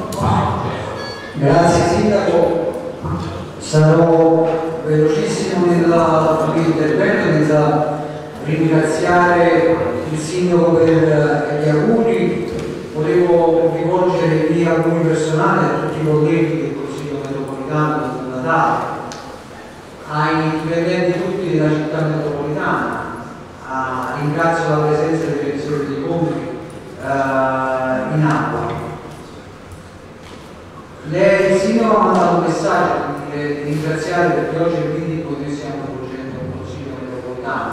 Speaker 9: Grazie Sindaco, sarò velocissimo nell'intervento senza ringraziare il Sindaco per gli auguri. Volevo rivolgere i miei auguri personali a tutti i colleghi del Consiglio metropolitano di Natale, ai dipendenti tutti della città metropolitana. Ah, ringrazio la presenza del direttore dei conti eh, in aula. Lei, il Sindaco, ha mandato un messaggio di, di ringraziare perché oggi è il vindico che noi stiamo svolgendo il Consiglio metropolitano.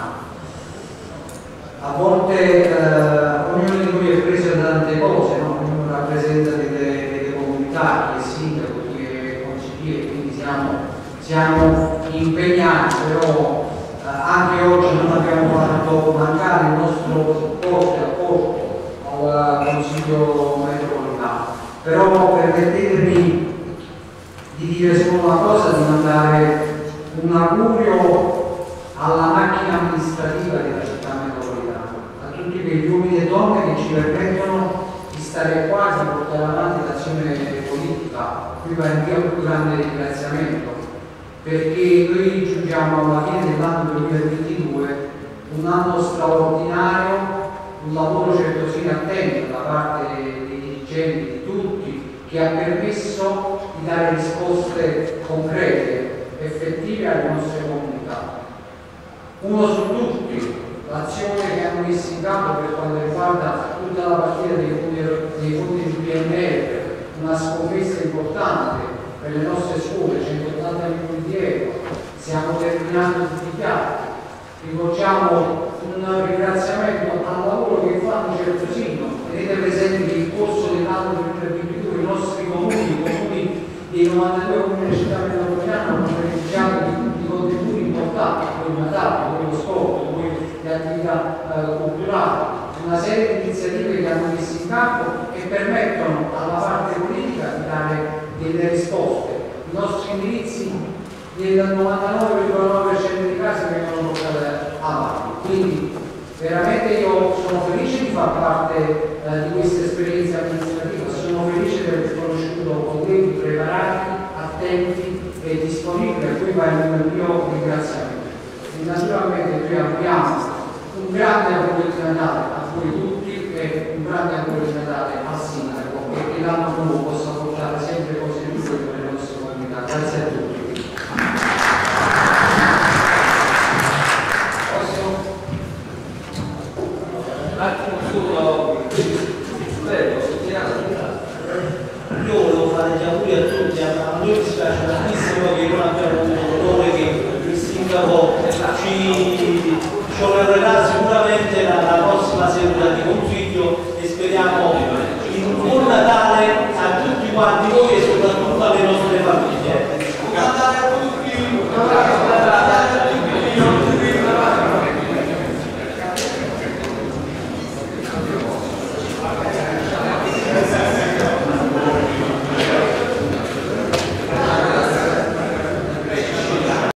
Speaker 9: A volte eh, ognuno di noi è preso da tante cose, no? Ognuno rappresenta delle, delle comunità, chi è sindaco, chi è consigliere, quindi siamo, siamo impegnati, però eh, anche oggi non abbiamo fatto mancare il nostro supporto e apporto al Consiglio metropolitano. Però permettetemi di dire solo una cosa, di mandare un augurio alla macchina amministrativa della città metropolitana, a tutti quegli uomini e donne che ci permettono di stare qua e di portare avanti l'azione politica. Qui va il mio più grande ringraziamento, perché noi giungiamo alla fine dell'anno duemilaventidue, un anno straordinario, un lavoro certosino attento da parte dei dirigenti, di tutti, che ha permesso di dare risposte concrete, effettive alle nostre comunità. Uno su tutti, l'azione che hanno messo in campo per quanto riguarda tutta la partita dei fondi, dei fondi di P N R R, una scommessa importante per le nostre scuole, centottanta milioni di euro, stiamo terminando tutti i piatti. Rivolgiamo un ringraziamento al lavoro che fanno certosino. Tenete presente che nel corso dell'anno duemilaventidue i nostri comuni, i comuni dei novantadue comuni della città metropolitana, hanno beneficiato di, di contributi importanti, come il Natale, come lo sport, come le attività eh, culturali, una serie di iniziative che hanno messo in campo e permettono alla parte politica di dare delle risposte. I nostri indirizzi del novantanove virgola nove per cento dei casi vengono portati avanti. Quindi veramente io sono felice di far parte eh, di questa esperienza amministrativa, sono felice di aver conosciuto colleghi preparati, attenti e disponibili, a cui va il mio ringraziamento. E naturalmente qui abbiamo un grande auguro di Natale a voi tutti e un grande auguro di Natale al sindaco e che l'anno nuovo possa portare sempre cose migliori per le nostre comunità. Grazie a tutti.
Speaker 10: Un attimo solo, prego, io volevo fare gli auguri a tutti, a noi dispiace tantissimo che non abbiamo avuto l'onore che il sindaco ci, ci onorerà sicuramente la, la prossima seduta di consiglio e speriamo in un buon Natale a tutti quanti voi e soprattutto alle nostre